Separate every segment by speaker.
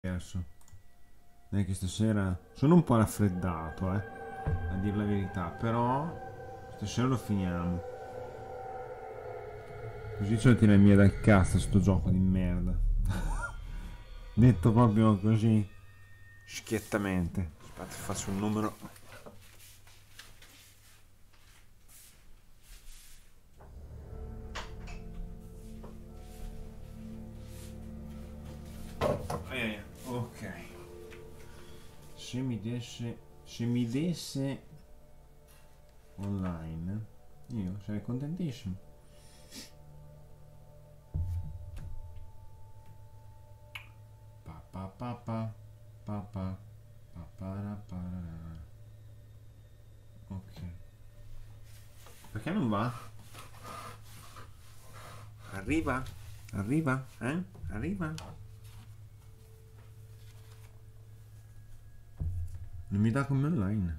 Speaker 1: Perso. Non è che stasera sono un po' raffreddato, a dir la verità, però stasera lo finiamo. Così ce lo tiene via dal cazzo sto gioco di merda. Detto proprio così, schiettamente. Aspetta, faccio un numero. Ok. Se mi desse online, io sarei contentissimo. Pa pa pa pa pa pa pa para para. Ok. Perché non va? Arriva? Arriva? Arriva? Non mi dà come online.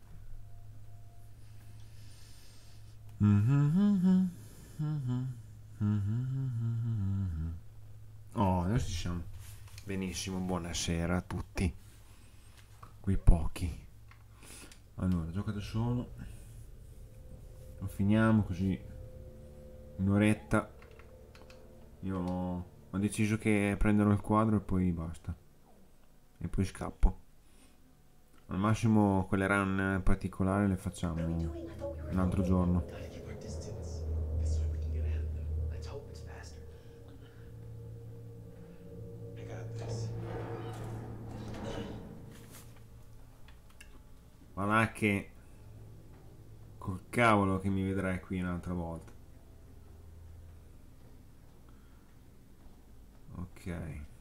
Speaker 1: Oh, adesso ci siamo. Benissimo, buonasera a tutti. Quei pochi. Allora, gioca da solo. Lo finiamo così. Un'oretta. Io ho deciso che prenderò il quadro e poi basta. E poi scappo. Al massimo quelle run particolari le facciamo un altro giorno.
Speaker 2: Gotta keep our distance. This way we can get ahead of them. Let's hope it's faster. I got this.
Speaker 1: Ma là che col cavolo che mi vedrai qui un'altra volta. Ok.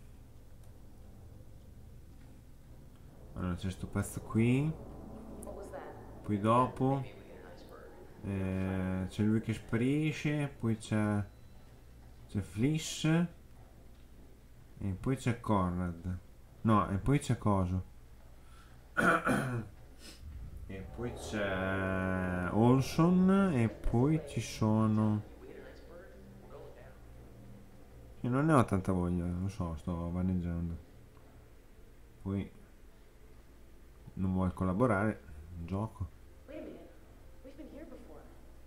Speaker 1: Allora c'è sto pezzo qui. Poi dopo c'è lui che sparisce. Poi c'è Fliss. E poi c'è Conrad. No, e poi c'è Coso. E poi c'è Olson. E poi ci sono. Io non ne ho tanta voglia, lo so, sto vaneggiando. Poi non vuoi collaborare, gioco.
Speaker 3: Wait a minute. We've been here before.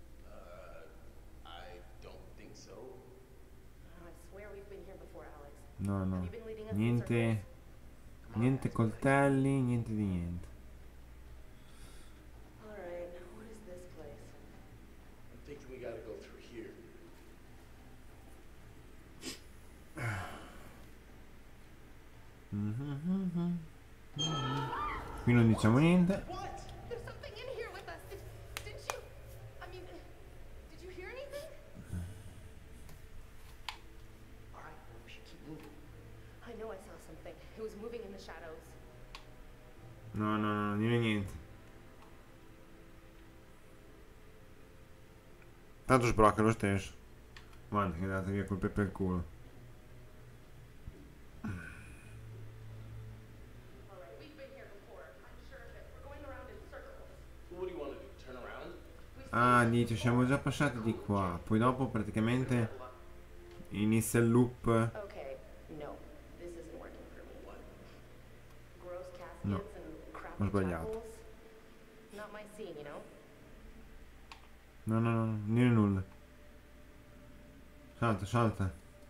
Speaker 2: I don't think so.
Speaker 3: Oh, I swear we've been here before, Alex.
Speaker 1: No,
Speaker 3: Have
Speaker 1: no.
Speaker 3: you been leading us in
Speaker 1: Niente,
Speaker 3: circles?
Speaker 2: Come on,
Speaker 1: niente
Speaker 2: ask me questions.
Speaker 1: coltelli, niente di niente.
Speaker 3: All right. What is this place?
Speaker 2: I'm thinking we gotta go through here.
Speaker 1: Qui non diciamo niente.
Speaker 2: What?
Speaker 3: There's something in here with us. Didn't you? I mean, did you hear anything?
Speaker 2: All right, well, we should keep moving.
Speaker 3: I know I saw something. It was moving in the shadows.
Speaker 1: No, no, no, non dire niente. Tanto sbrocca lo stesso. Guarda che è andata via col pepe al culo.
Speaker 3: All right. We've been here before. I'm sure of it. We're going around in circles.
Speaker 2: So what do you want to do? Turn around?
Speaker 1: Ah, dice, siamo già passati di qua. Poi dopo praticamente inizia il loop.
Speaker 3: Okay. No, this isn't working for me.
Speaker 2: What?
Speaker 3: Gross caskets
Speaker 1: No,
Speaker 3: and crappy
Speaker 1: ho sbagliato.
Speaker 3: chapels. Not my scene, you know.
Speaker 1: No, no, no, non dire nulla. Salta, salta.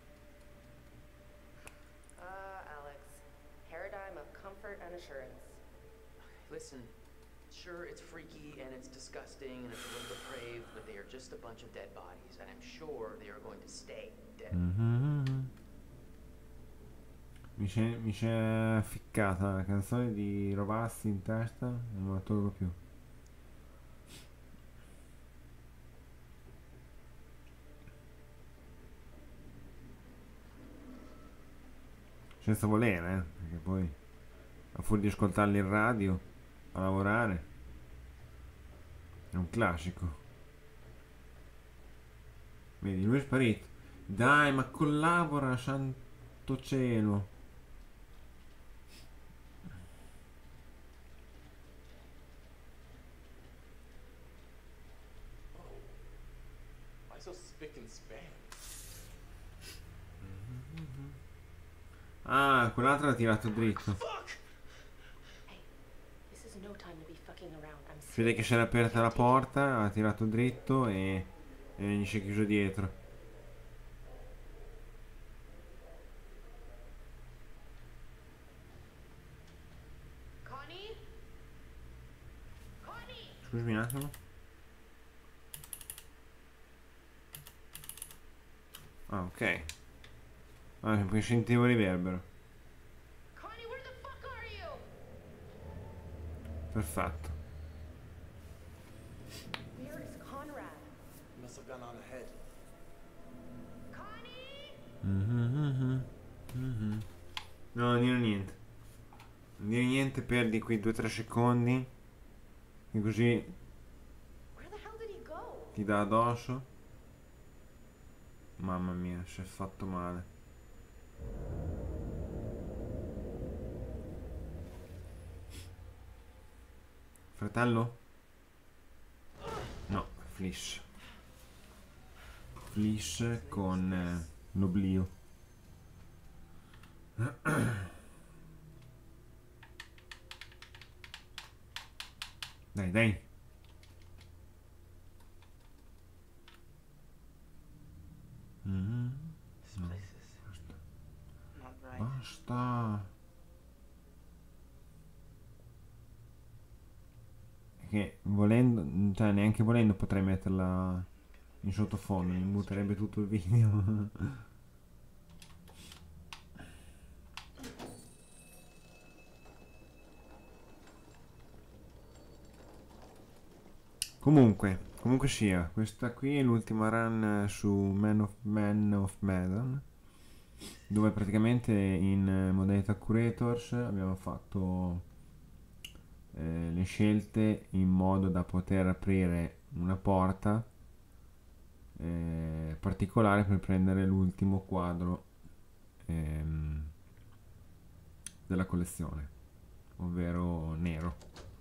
Speaker 3: Alex. Paradigm of comfort and assurance.
Speaker 4: Listen, sure, it's freaky and it's disgusting and it's a little depraved, but they are just a bunch of dead bodies, and I'm sure they are going to stay dead.
Speaker 1: Mi si è ficcata la canzone di Rovazzi in testa, non me la tolgo più. Senza volere, perché poi a furia di ascoltarli in radio, a lavorare, è un classico. Vedi, lui è sparito. Dai, ma collabora, santo cielo.
Speaker 2: Why so spick and span?
Speaker 1: Ah, quell'altro l'ha tirato dritto.
Speaker 3: Hey, this is no time to be fucking around. I'm
Speaker 1: Si vede che
Speaker 3: serious.
Speaker 1: si era aperta la
Speaker 3: Take it.
Speaker 1: porta, ha tirato dritto e gli si è chiuso dietro.
Speaker 3: Connie? Connie!
Speaker 1: Scusami un attimo. Ah, ok. Ah, poi sentivo riverbero.
Speaker 3: Connie, where the fuck are you?
Speaker 1: Perfetto.
Speaker 3: Where is Conrad?
Speaker 2: He must have gone on ahead.
Speaker 3: Connie?
Speaker 1: No, non dire niente. Non dire niente, perdi quei 2-3 secondi. E così
Speaker 3: Where the hell did he go?
Speaker 1: ti dà addosso. Mamma mia, si è fatto male. Fratello? No, Fliss. Fliss con l'oblio. Dai, dai.
Speaker 2: This place is not right.
Speaker 1: Basta. Che volendo, cioè neanche volendo potrei metterla in sottofondo, mi butterebbe tutto il video. Comunque sia, questa qui è l'ultima run su Man of Medan, dove praticamente in modalità Curators abbiamo fatto le scelte in modo da poter aprire una porta particolare per prendere l'ultimo quadro della collezione, ovvero nero.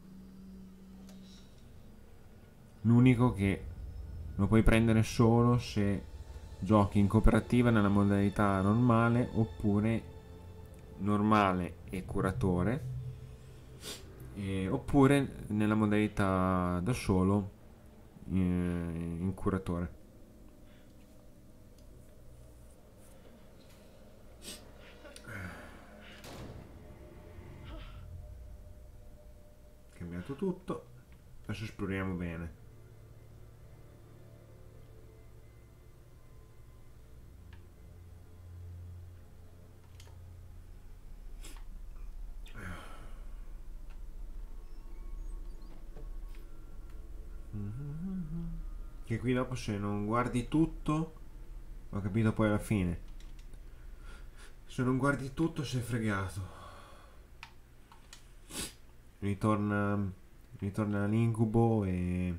Speaker 1: L'unico che lo puoi prendere solo se giochi in cooperativa nella modalità normale oppure normale e curatore, oppure nella modalità da solo in curatore. Cambiato tutto, adesso esploriamo bene. Che qui dopo se non guardi tutto, ho capito poi alla fine, se non guardi tutto sei fregato. Ritorna l'incubo e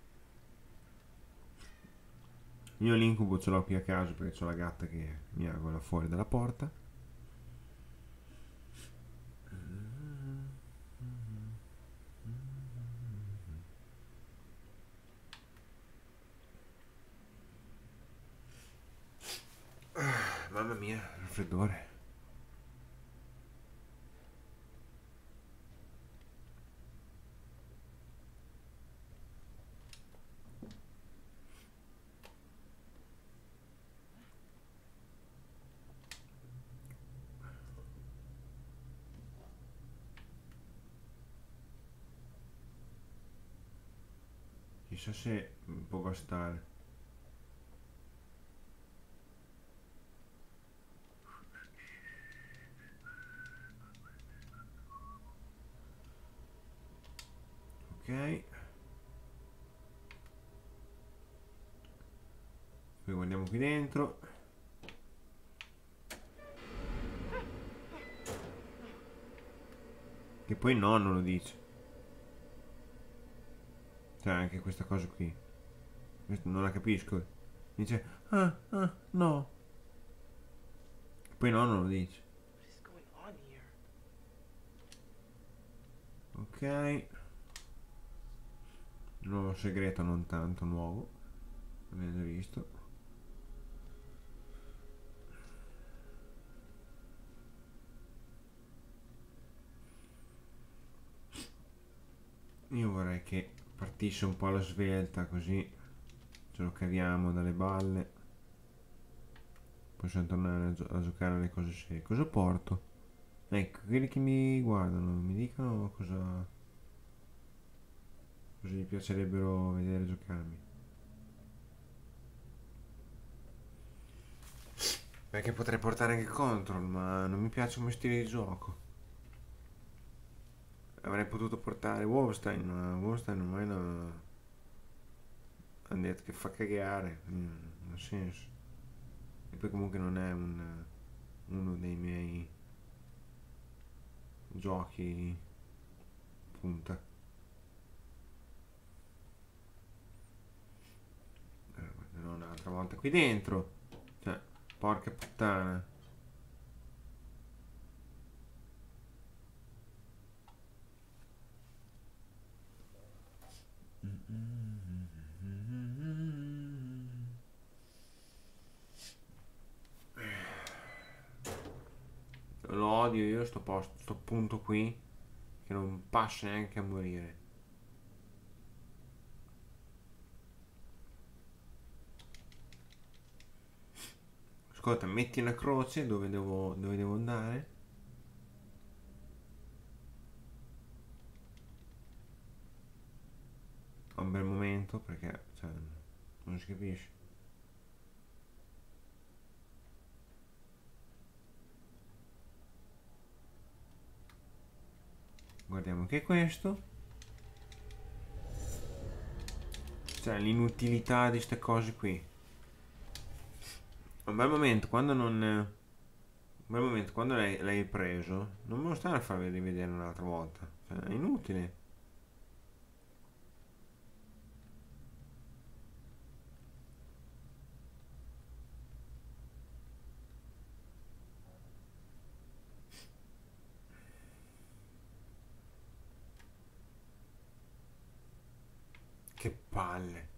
Speaker 1: io l'incubo ce l'ho qui a casa perché c'ho la gatta che mi agola fuori dalla porta. Mamma mia, raffreddore. Chissà se può bastare. Ok. Poi guardiamo qui dentro. Che poi no, non lo dice. Cioè anche questa cosa qui. Questo non la capisco. Dice no. Che poi no, non lo dice.
Speaker 2: What is going on here?
Speaker 1: Ok. Nuovo segreto non tanto nuovo. L'abbiamo già visto. Io vorrei che partisse un po' alla svelta, così ce lo caviamo dalle balle. Possiamo tornare a giocare alle cose serie. Cosa porto? Ecco, quelli che mi guardano mi dicono cosa gli piacerebbero vedere giocarmi. Perché potrei portare anche Control, ma non mi piace come stile di gioco. Avrei potuto portare Wolfenstein, ma Wolfenstein ormai hanno detto che fa cagare, non ha senso. E poi comunque non è uno dei miei giochi punta. Guarderò un'altra volta qui dentro. Cioè, porca puttana. Lo odio io sto posto, sto punto qui che non passa neanche a morire. Ascolta, metti una croce dove devo andare. Ho un bel momento perché cioè, non si capisce. Guardiamo anche questo. Cioè l'inutilità di ste cose qui. Un bel momento quando non. Un bel momento quando l'hai preso. Non me lo stare a far rivedere un'altra volta. Cioè, è inutile. Che palle.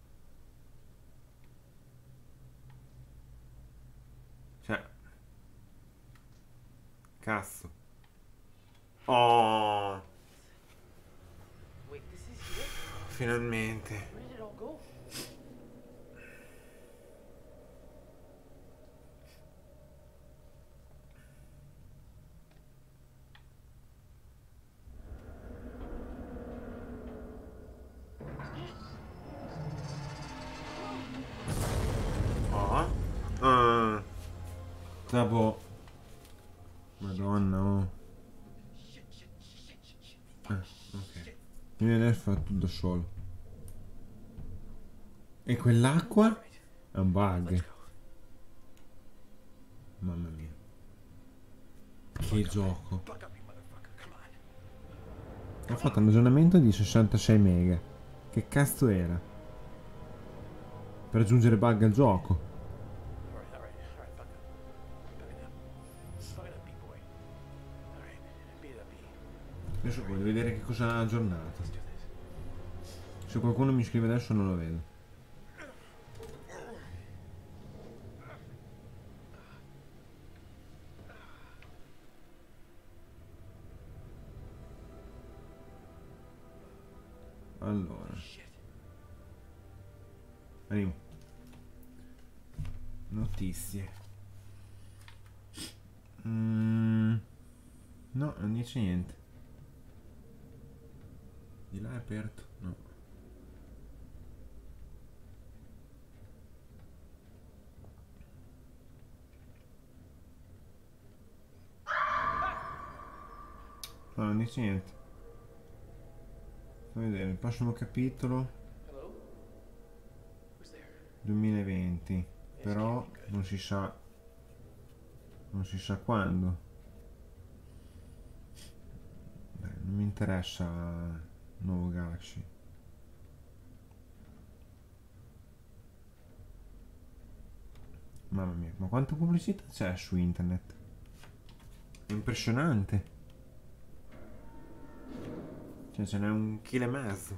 Speaker 1: Cioè. Cazzo. Oh.
Speaker 4: Wait, this is here?
Speaker 1: Finalmente.
Speaker 4: Where did it all go?
Speaker 1: Oh. Ah. Stavo. Madonna, oh. Ok. Io adesso fa tutto da solo. E quell'acqua? È un bug. Mamma mia. Che gioco. Ho fatto un aggiornamento di 66 mega. Che cazzo era? Per aggiungere bug al gioco.
Speaker 2: All right, buck up. Buck it up. Buck it up, big boy. All right, beat it up, B.
Speaker 1: Adesso voglio vedere che cosa ha aggiornato.
Speaker 2: Let's do this.
Speaker 1: Se qualcuno mi scrive adesso non lo vedo. Allora. Arrivo. Notizie. No, non dice niente. Di là è aperto? No. No, non dice niente. Fammi vedere, il prossimo capitolo
Speaker 2: Hello? Who's there?
Speaker 1: 2020. Però non si sa. Non si sa quando. Beh, non mi interessa nuovo Galaxy. Mamma mia, ma quanta pubblicità c'è su internet? È impressionante. Cioè ce n'è 1,5 kg.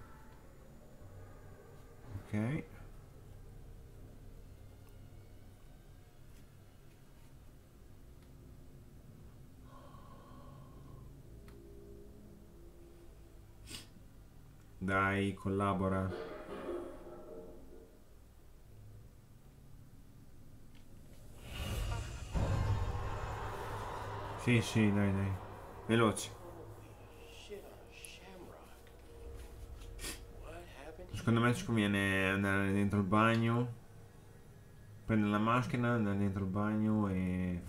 Speaker 1: Ok. Dai, collabora. Sì, sì, dai, dai. Veloce.
Speaker 2: Shit on a shamrock. What happened?
Speaker 1: Secondo me ci conviene andare dentro il bagno, prendere la maschera, andare dentro il bagno e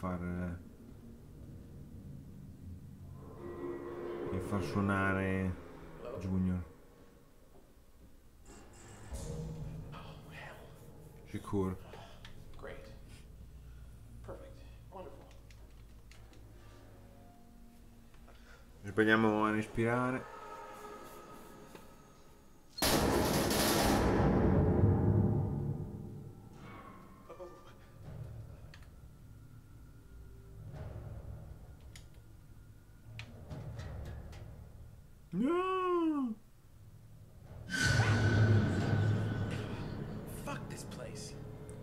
Speaker 1: far suonare Junior.
Speaker 2: Oh, hell.
Speaker 1: Sicuro.
Speaker 2: Great. Perfect. Wonderful.
Speaker 1: Sbagliamo a respirare.
Speaker 2: Oh.
Speaker 1: No!
Speaker 2: Fuck this place.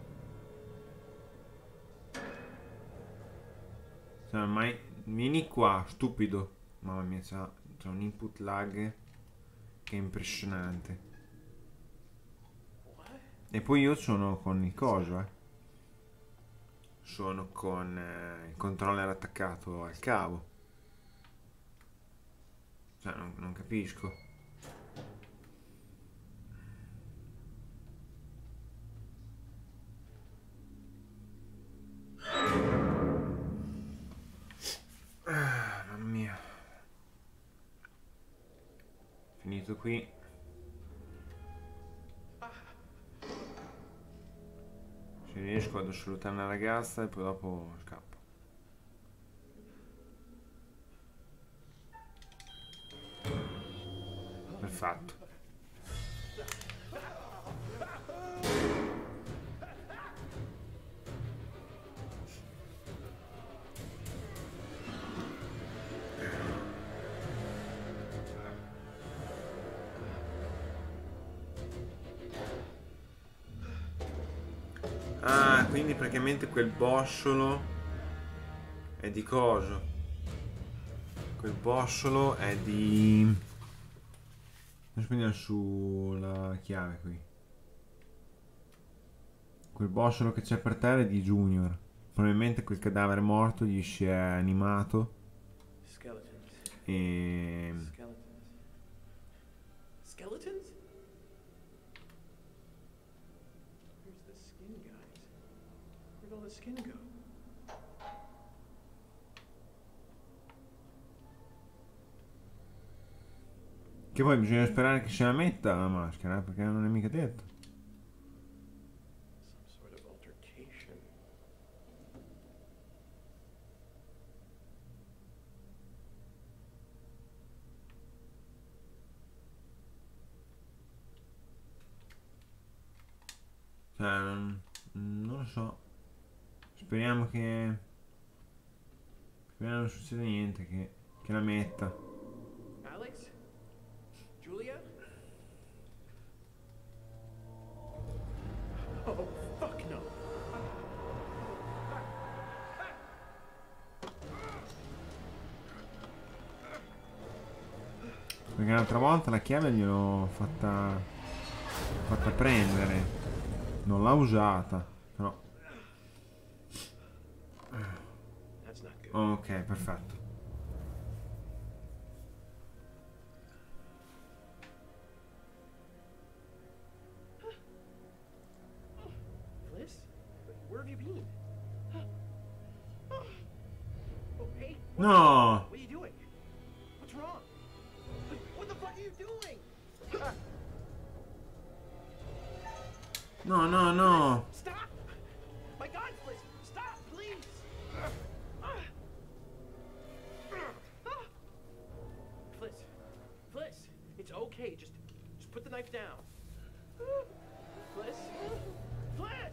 Speaker 1: Cioè, ormai vieni qua, stupido. Mamma mia, c'è un input lag che è impressionante.
Speaker 2: What?
Speaker 1: E poi io sono con il coso, Sono con il controller attaccato al cavo. Cioè, non capisco. Mamma mia. Finito qui. Se riesco ad salutare una ragazza e poi dopo scappo. Perfetto. Ah, quindi praticamente quel bossolo è di coso. Quel bossolo è di... Adesso andiamo sulla chiave qui. Quel bossolo che c'è per terra è di Junior. Probabilmente quel cadavere morto gli si è animato
Speaker 2: Skeletons.
Speaker 1: e...
Speaker 2: Skeletons. Skeletons? Where's the skin, guys? Where'd all the skin go?
Speaker 1: Che poi bisogna sperare che se la metta la maschera, perché non è mica detto.
Speaker 2: Some sort of altercation.
Speaker 1: Cioè, non lo so. Speriamo che... Speriamo non succeda niente, che la metta.
Speaker 2: Alex? Julia? Oh, fuck no.
Speaker 1: Perché l'altra volta la chiave gliel'ho fatta prendere. Non l'ha usata, però...
Speaker 2: That's not good.
Speaker 1: Ok, perfetto.
Speaker 2: Bliss? Where have you been? Oh, hey.
Speaker 1: No!
Speaker 2: What are you doing? What's wrong? What the fuck are you doing?
Speaker 1: No, no, no!
Speaker 2: Stop! My God, Bliss! Stop, please! Bliss, Bliss, it's okay. Just put the knife down. Bliss, Bliss!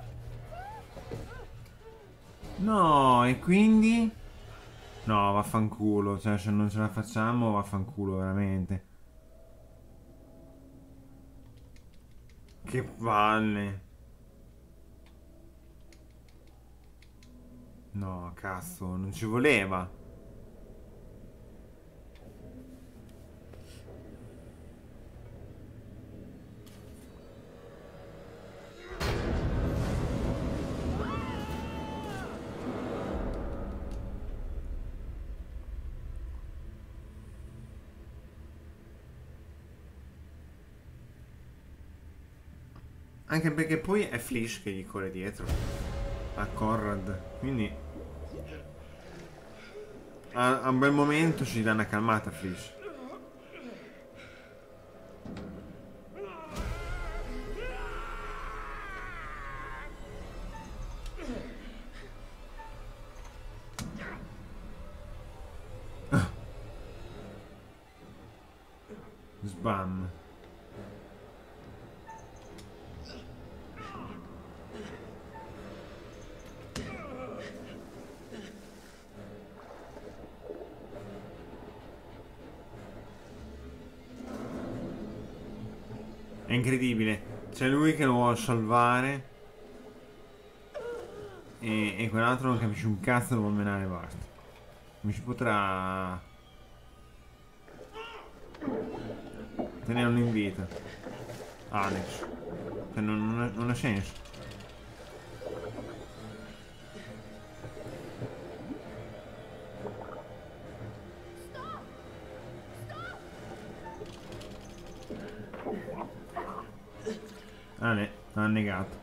Speaker 1: No, e quindi? No, vaffanculo. Cioè, se non ce la facciamo, vaffanculo, veramente. Che palle. No, cazzo, non ci voleva. Anche perché poi è Flish che gli corre dietro a Conrad, quindi a un bel momento ci dà una calmata a Flish. Sbam. È incredibile. C'è lui che lo vuole salvare e quell'altro non capisce un cazzo, lo vuole menare e basta. Non ci potrà tenere un invito Alex. Cioè non ha senso. Ha negato.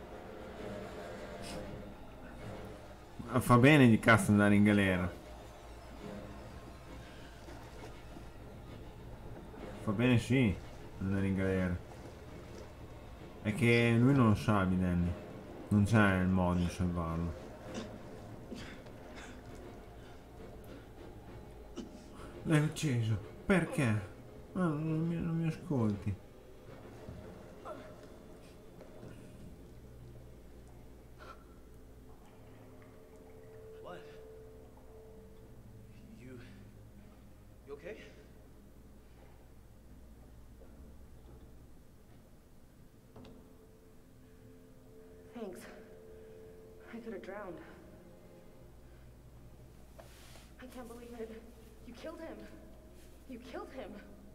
Speaker 1: Fa bene di cazzo andare in galera. Fa bene sì andare in galera. È che lui non lo sa, Bidelli. Non c'è il modo di salvarlo. L'hai ucciso. Perché? Non mi ascolti.
Speaker 2: What? You okay?
Speaker 3: Thanks. I could have drowned. I can't believe it. You killed him. You killed him.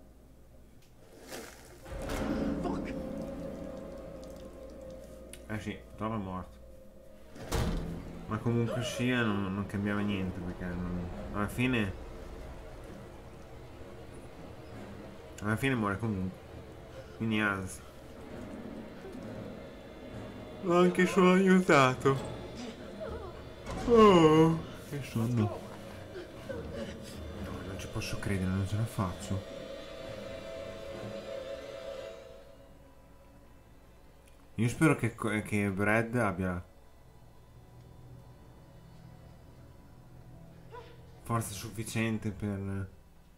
Speaker 2: Fuck!
Speaker 1: Eh sì, Tom è morto. Ma comunque sia non cambiava niente perché alla fine muore comunque. Quindi anzi. L'ho anche solo aiutato. Oh, che sonno. No, non ci posso credere, non ce la faccio. Io spero che Brad abbia forza sufficiente per...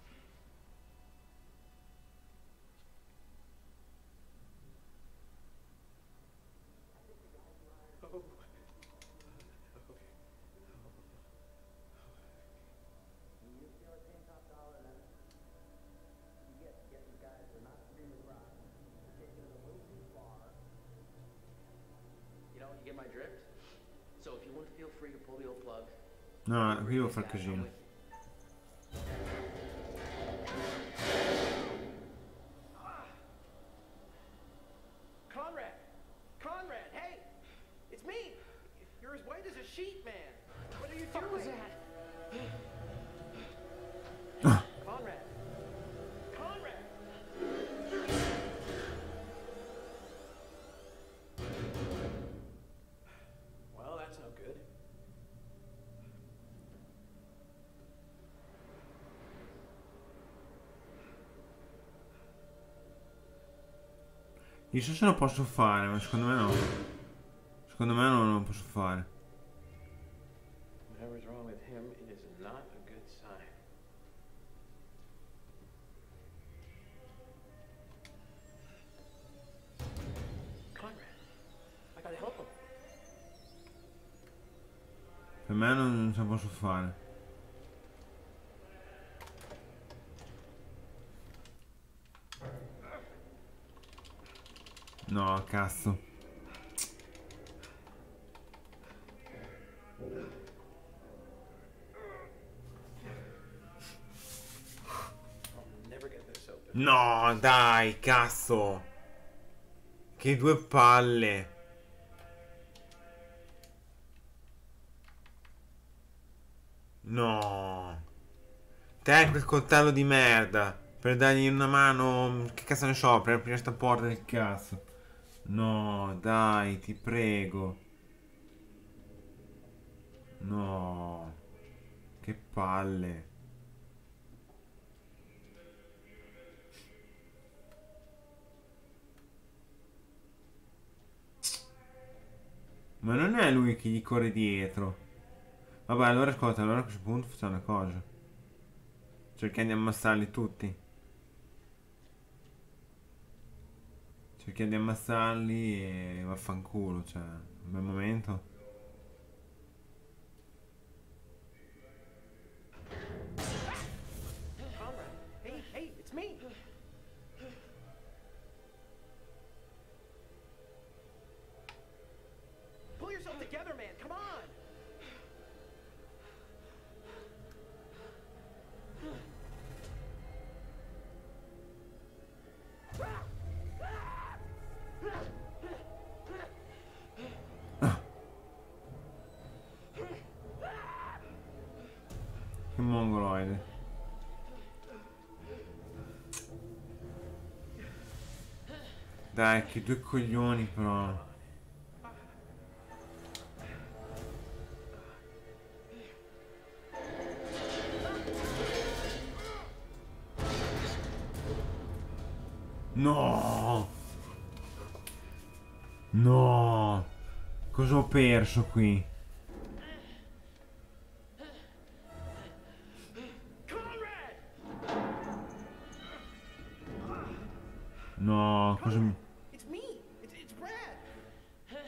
Speaker 4: You know, you get my drift? So if you want to feel free to pull the old plug.
Speaker 1: No, qui devo far casino.
Speaker 2: Conrad! Conrad, hey! It's me! You're as white as a sheet, man! What are you doing? What was that? Conrad! Conrad! Well, that's no good.
Speaker 1: Io so se lo posso fare, ma secondo me no. Secondo me non lo posso fare.
Speaker 2: Whatever's wrong with him, it is not a good sign. Conrad, I gotta help him.
Speaker 1: Per me non ce la posso fare. No, cazzo.
Speaker 2: I'll never get this open.
Speaker 1: No, dai, cazzo. Che due palle. No. Te quel coltello di merda. Per dargli una mano. Che cazzo ne so, per aprire sta porta del cazzo. No, dai, ti prego. No. Che palle. Ma non è lui che gli corre dietro. Vabbè, allora ascolta, allora a questo punto facciamo una cosa. Cerchiamo di ammassarli tutti. Cerchiamo di ammassarli e vaffanculo, cioè, un bel momento.
Speaker 2: Conrad, hey, hey, it's me. Pull yourself together, man. Come on.
Speaker 1: Che mongoloide. Dai, che due coglioni però. No! No! Cosa ho perso qui?
Speaker 2: Conrad!
Speaker 1: No, cosa mi...
Speaker 2: It's me. It's Brad.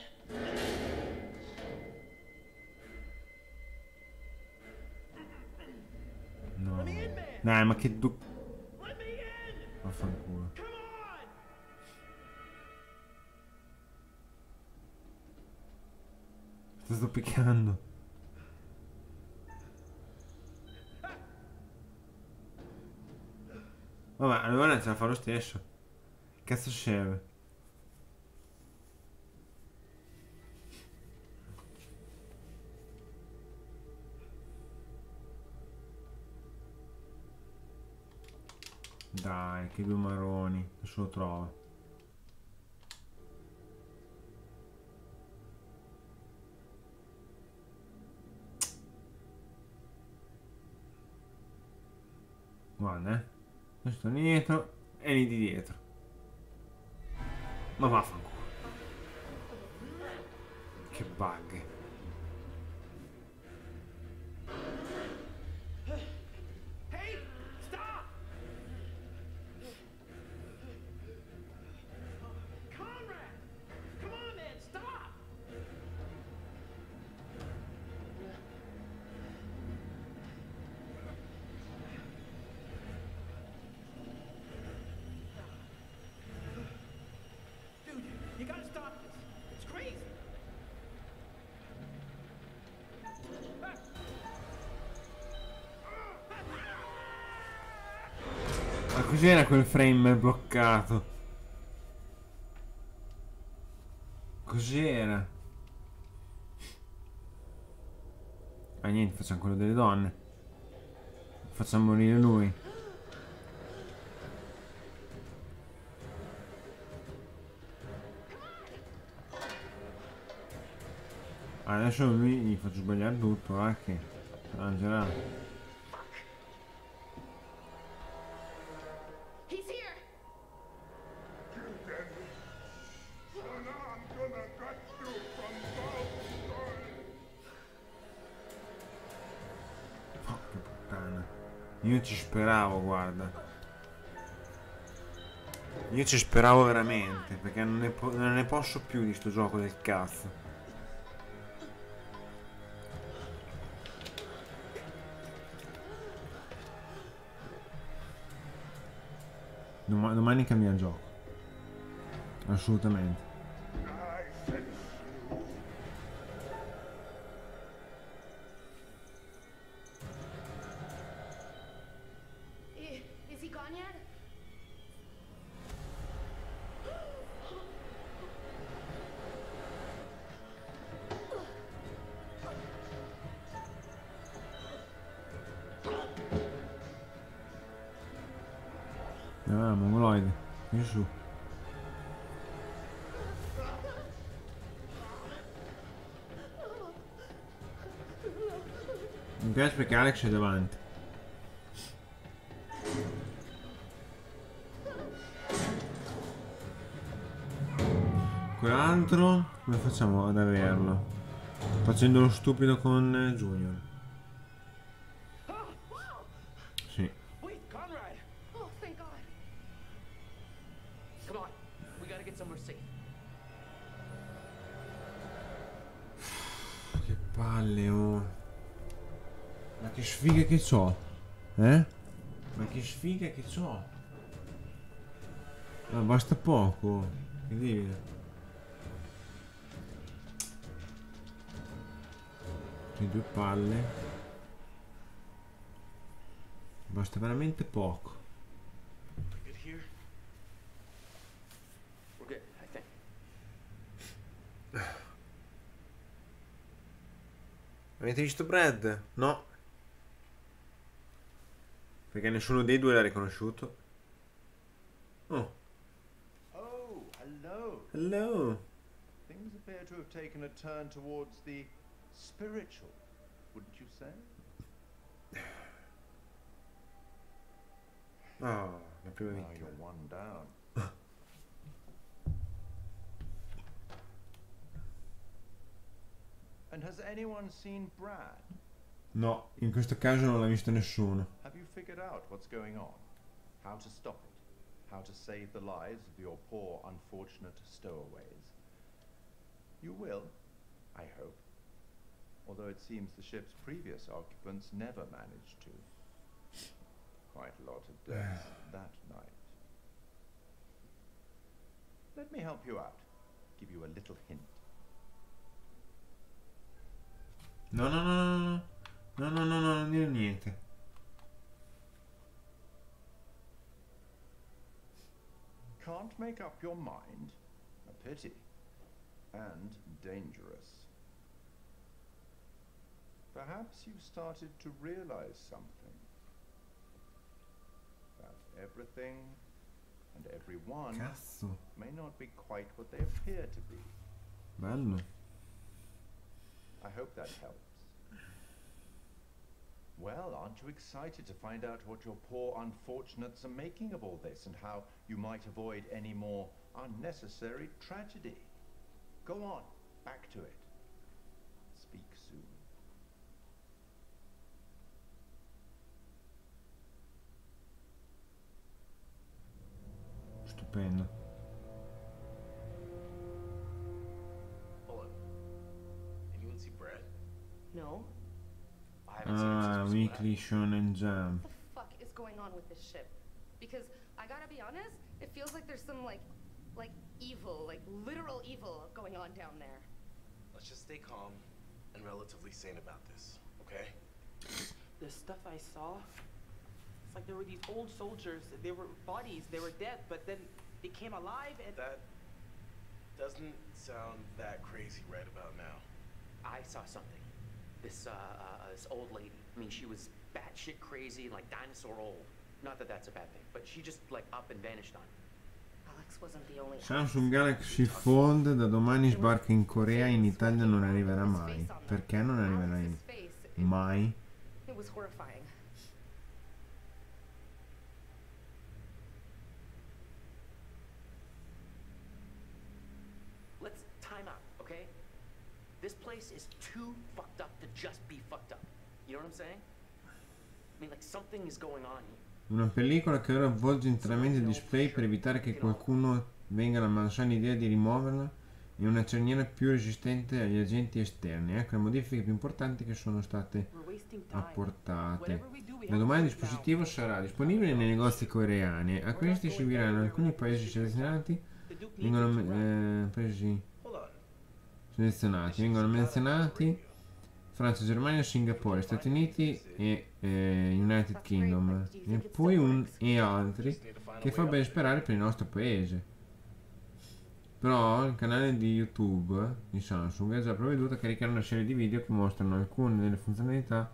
Speaker 1: No.
Speaker 2: Let me in, man.
Speaker 1: Dai, ma che du...
Speaker 2: Let me in.
Speaker 1: Vaffanculo.
Speaker 2: Come on.
Speaker 1: Sto picchiando. Vabbè, allora ce la fa lo stesso. Cazzo serve? Dai, che due maroni. Adesso lo trova. Guarda, questo dietro e lì di dietro. Ma vaffanculo. Che bug.
Speaker 2: Hey, stop. Conrad. Come on, man. Stop. Dude, you gotta stop this. It's crazy.
Speaker 1: Ma cos'era quel frame bloccato? Cos'era? Ah niente, facciamo quello delle donne. Facciamo morire lui. Adesso lui gli faccio sbagliare tutto, che arrangerà.
Speaker 3: He's here!
Speaker 1: Porca puttana. Io ci speravo, guarda. Io ci speravo veramente, perché non ne posso più di sto gioco del cazzo. Domani cambia il gioco. Assolutamente.
Speaker 3: Is he gone yet?
Speaker 1: Ah, mongoloide. Vieni su. Mi piace perché Alex è davanti. Quell'altro come facciamo ad averlo? Facendo lo stupido con Junior. Sì.
Speaker 4: Wait, Conrad!
Speaker 3: Oh, thank God.
Speaker 4: Come on, we gotta get somewhere safe.
Speaker 1: Che palle, oh. Ma che sfiga che c'ho. Ma che sfiga che c'ho. Ma basta poco. Che devi. Due palle. Basta veramente poco.
Speaker 2: We good here?
Speaker 4: We're good, I think.
Speaker 1: Avete visto Brad? No. Perché nessuno dei due l'ha riconosciuto. Oh,
Speaker 5: Oh, hello.
Speaker 1: hello.
Speaker 5: Things appear to have taken a turn towards the spiritual, wouldn't you say?
Speaker 1: Oh, la prima
Speaker 5: Now
Speaker 1: vittima.
Speaker 5: you're one down. And has anyone seen Brad?
Speaker 1: No, in questo caso non l'ha visto nessuno.
Speaker 5: Have you figured out what's going on? How to stop it? How to save the lives of your poor, unfortunate stowaways? You will, I hope. Although it seems the ship's previous occupants never managed to. Quite a lot of deaths that night. Let me help you out. Give you a little hint.
Speaker 1: No, no, no, no, no. No, no, no, no, non dire niente.
Speaker 5: Can't make up your mind? A pity. And dangerous. Perhaps you've started to realize something. That everything and everyone
Speaker 1: Cazzo,
Speaker 5: may not be quite what they appear to be.
Speaker 1: bello.
Speaker 5: I hope that helps. Well, aren't you excited to find out what your poor unfortunates are making of all this and how you might avoid any more unnecessary tragedy? Go on, back to it. Speak soon.
Speaker 1: Stupendo.
Speaker 2: Hold on. Anyone see Brad?
Speaker 4: No? I haven't seen him
Speaker 1: Ah,
Speaker 4: since we split
Speaker 1: Weekly Shonen Jump.
Speaker 3: What the fuck is going on with this ship? Because I gotta be honest, it feels like there's some like evil, like literal evil going on down there.
Speaker 2: Let's just stay calm and relatively sane about this, okay?
Speaker 6: The stuff I saw, it's like there were these old soldiers. They were bodies. They were dead, but then they came alive and
Speaker 2: That doesn't sound that crazy right about now.
Speaker 4: I saw something. This old lady. I mean, she was batshit crazy, like dinosaur old. Not that that's a bad thing, but she just like up and vanished on me.
Speaker 3: Alex wasn't the only
Speaker 1: Samsung Galaxy Fold da domani sbarca in Corea, in Italia non arriverà mai. Perché non arriverà
Speaker 3: Alex's face,
Speaker 1: mai?
Speaker 3: it was horrifying.
Speaker 4: Let's time out, okay? This place is too fucked up to just be fucked up. You know what I'm saying? I mean, like something is going on here.
Speaker 1: Una pellicola che ora avvolge interamente il display per evitare che qualcuno venga alla malsana idea di rimuoverla e una cerniera più resistente agli agenti esterni. Ecco le modifiche più importanti che sono state
Speaker 6: we're wasting time.
Speaker 1: apportate.
Speaker 6: Whatever we do, we
Speaker 1: Da
Speaker 6: have
Speaker 1: domani
Speaker 6: to
Speaker 1: il
Speaker 6: do it now.
Speaker 1: dispositivo sarà disponibile nei negozi coreani. A questi seguiranno alcuni paesi selezionati.
Speaker 6: The Duke needs
Speaker 1: Vengono
Speaker 6: it to run.
Speaker 1: paesi
Speaker 2: Hold on.
Speaker 1: selezionati. Vengono menzionati Francia, Germania, Singapore, Stati Uniti e United Kingdom. E poi e altri che fa ben sperare per il nostro paese. Però il canale di YouTube di Samsung ha già provveduto a caricare una serie di video che mostrano alcune delle funzionalità.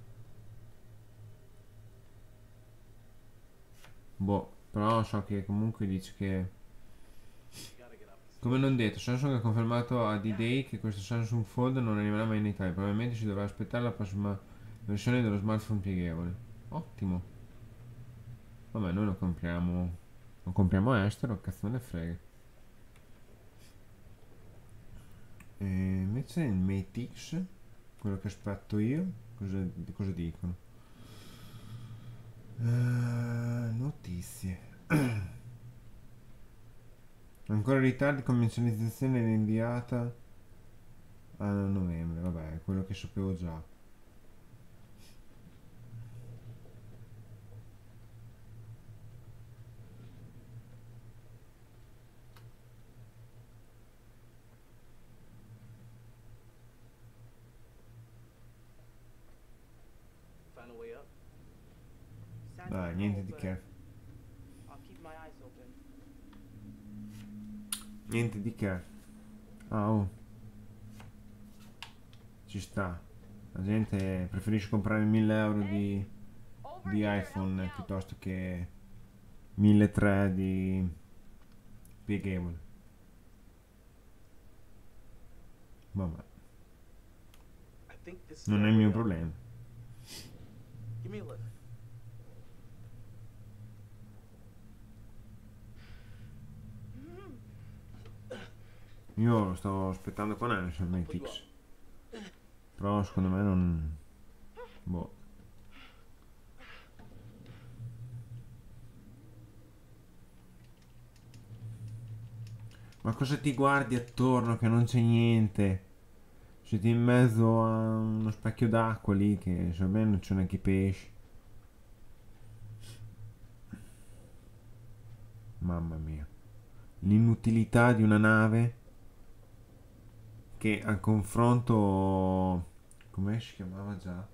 Speaker 1: Boh, però so che comunque dice che, come non detto, Samsung ha confermato a D-Day che questo Samsung Fold non arriverà mai in Italia. Probabilmente si dovrà aspettare la prossima Versione dello smartphone pieghevole. Ottimo. Vabbè, noi lo compriamo. Lo compriamo estero, cazzo me ne frega. E invece il Mate X, quello che aspetto io, cosa dicono? Notizie. Ancora ritardi, commercializzazione rinviata a novembre. Vabbè, è quello che sapevo già.
Speaker 2: Find a way up.
Speaker 6: Sand
Speaker 1: Dai,
Speaker 6: don't
Speaker 1: niente
Speaker 6: know,
Speaker 1: di
Speaker 6: but
Speaker 1: che.
Speaker 6: I'll keep my eyes open.
Speaker 1: Niente di che. Ah, oh. Ci sta. La gente preferisce comprare 1000 euro di iPhone piuttosto che 1300 di pieghevole. Vabbè,
Speaker 2: I think this is
Speaker 1: non è
Speaker 2: our
Speaker 1: il
Speaker 2: way
Speaker 1: mio
Speaker 2: up.
Speaker 1: problema.
Speaker 2: Give me a lift.
Speaker 1: Io lo stavo aspettando con ansia il Mate X. Però secondo me non... Boh. Ma cosa ti guardi attorno che non c'è niente? Siete in mezzo a uno specchio d'acqua lì che so bene non c'è neanche i pesci. Mamma mia. L'inutilità di una nave che al confronto... Come si chiamava già?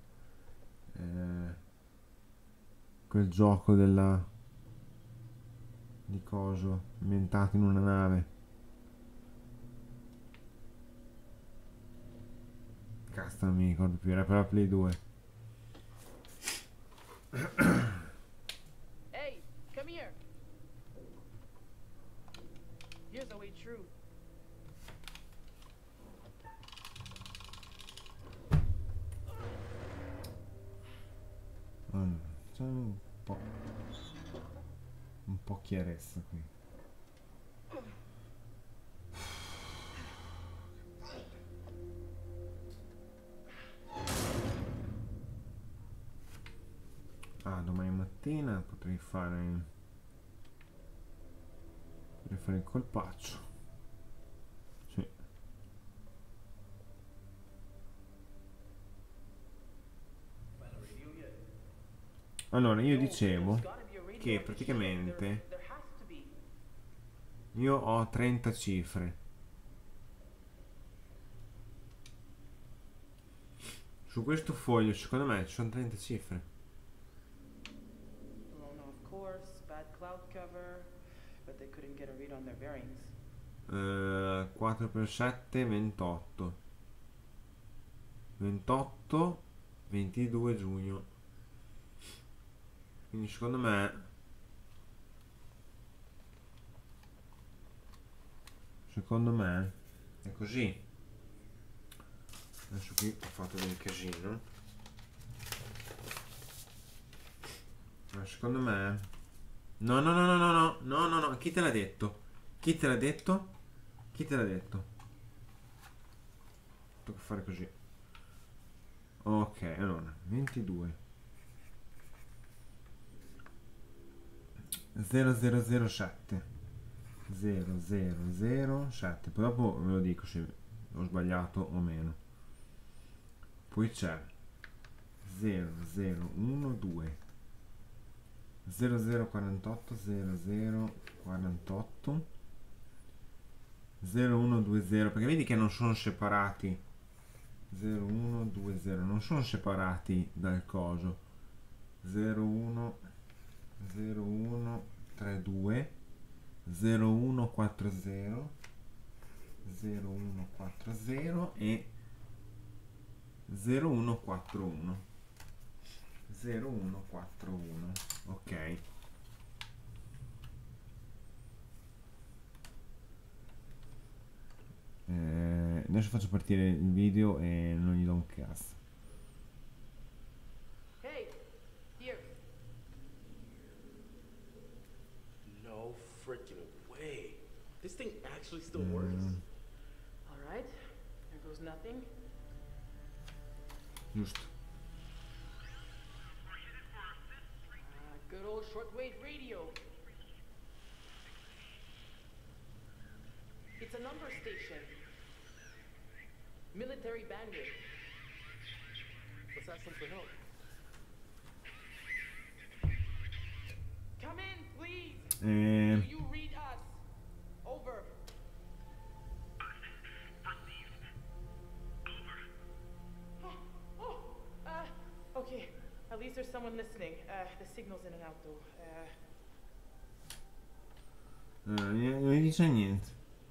Speaker 1: Quel gioco della... di coso ambientato in una nave. Cazzo non mi ricordo più, era per la Play 2.
Speaker 6: Hey, come here. Here's the way true.
Speaker 1: Allora, c'è un po' chiarezza qui. Ah, domani mattina potrei fare il colpaccio. Sì. Allora, io dicevo
Speaker 6: There's gotta be a radio
Speaker 1: che
Speaker 6: on the ship.
Speaker 1: praticamente
Speaker 6: There has to be.
Speaker 1: io ho 30 cifre. Su questo foglio, secondo me, ci sono 30 cifre.
Speaker 6: Well, no, of course, bad cloud cover, but they couldn't get a read on their bearings.
Speaker 1: 4 per 7, 28. 28, 22 giugno. Quindi secondo me è così. Adesso qui ho fatto del casino. Ma secondo me no, chi te l'ha detto? Chi te l'ha detto? Chi te l'ha detto? Tocca fare così. Ok, allora 22 0007 0007. Poi dopo ve lo dico se ho sbagliato o meno. Poi c'è 0012 0048 0048 0120, perché vedi che non sono separati. 0120 non sono separati dal coso. 01 0132 0140 0140 e 0141 0141. Ok. Adesso faccio partire il video e non gli do un cazzo.
Speaker 7: freaking way. This thing actually still works.
Speaker 6: All right. Here goes nothing.
Speaker 1: Giusto.
Speaker 6: Good old shortwave radio. It's a number station. Military bandit.
Speaker 7: Let's ask them for help.
Speaker 6: Come in, please.
Speaker 1: Ehm,
Speaker 6: Do you read us? Over. Okay. At least there's someone listening. The signal's in and out though.
Speaker 1: non gli dice niente.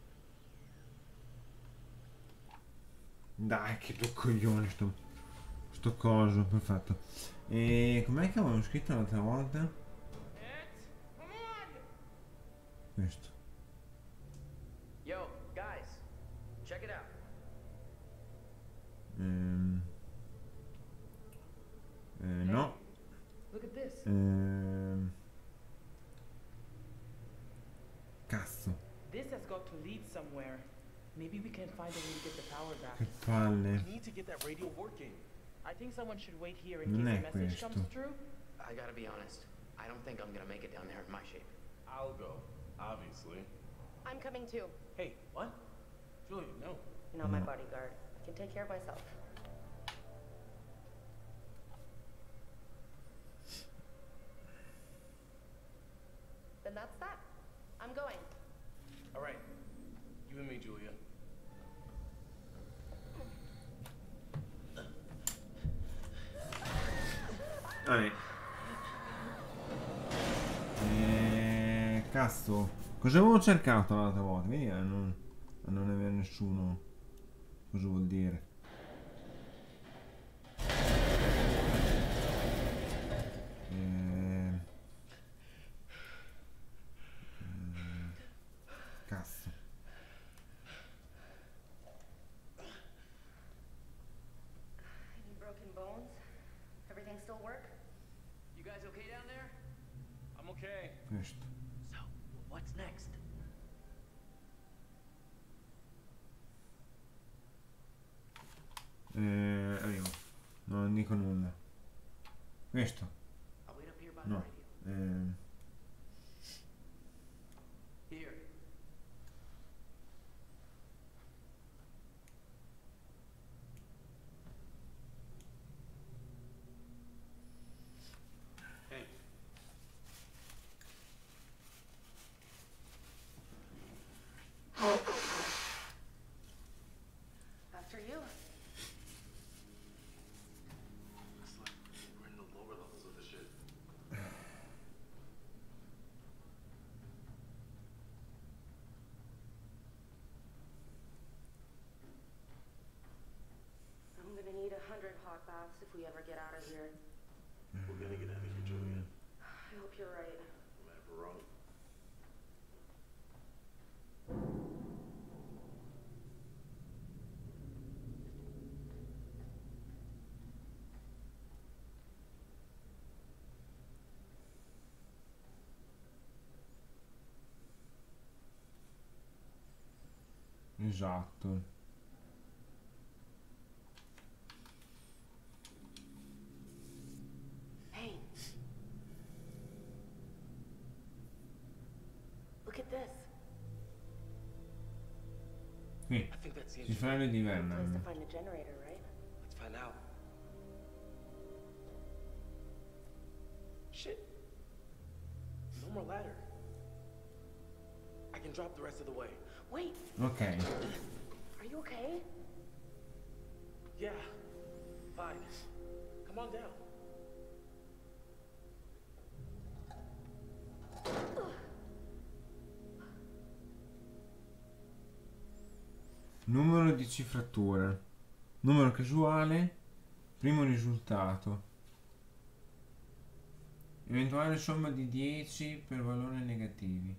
Speaker 1: Dai, che due coglioni sto coso, perfetto. E com'è che avevamo scritto l'altra volta?
Speaker 6: Come on!
Speaker 1: Questo.
Speaker 4: Yo, guys, check it out.
Speaker 1: No.
Speaker 4: Look at this.
Speaker 1: Cazzo,
Speaker 6: This has got to lead somewhere. Maybe we can find a way to get the power back.
Speaker 1: che palle.
Speaker 7: We need to get that radio working.
Speaker 6: I think someone should wait here in
Speaker 1: Non
Speaker 6: case
Speaker 1: è
Speaker 6: the message
Speaker 1: questo.
Speaker 6: comes through.
Speaker 4: I gotta be honest. I don't think I'm gonna make it down there in my shape.
Speaker 7: I'll go, obviously.
Speaker 3: I'm coming too.
Speaker 7: Hey, what? Julia, no.
Speaker 3: You're not my bodyguard. I can take care of myself. Then that's that. I'm going.
Speaker 7: All right. You and me, Julia.
Speaker 1: Vabbè. Cazzo, cosa avevo cercato l'altra volta? Vedi a non avere nessuno. Cosa vuol dire? Cazzo.
Speaker 3: Any broken bones? Everything still work?
Speaker 4: You guys okay down there?
Speaker 7: I'm okay.
Speaker 1: Questo.
Speaker 4: So, what's next?
Speaker 1: Arrivo. No, non dico nulla. Questo?
Speaker 4: I'll wait up here by
Speaker 1: No.
Speaker 4: the radio. Here.
Speaker 7: Hey.
Speaker 3: After you.
Speaker 7: Looks like we're in the lower levels of the ship.
Speaker 3: I'm gonna need 100 hot baths if we ever get out of here.
Speaker 7: We're gonna get out of here, Julia.
Speaker 3: I hope you're right.
Speaker 7: I'm ever wrong.
Speaker 1: Esatto.
Speaker 3: Hey. Look at this.
Speaker 1: Qui,
Speaker 7: I think that's the
Speaker 1: si
Speaker 7: engine.
Speaker 1: fa le di
Speaker 3: Good place to
Speaker 1: Vernon.
Speaker 3: find the generator, right?
Speaker 7: Let's find out. Shit. No more ladder. I can drop the rest of the way.
Speaker 3: Wait,
Speaker 1: Ok.
Speaker 3: are you okay?
Speaker 7: Yeah. Fine. Come on down.
Speaker 1: Numero di cifratura. Numero casuale. Primo risultato. Eventuale somma di 10 per valori negativi.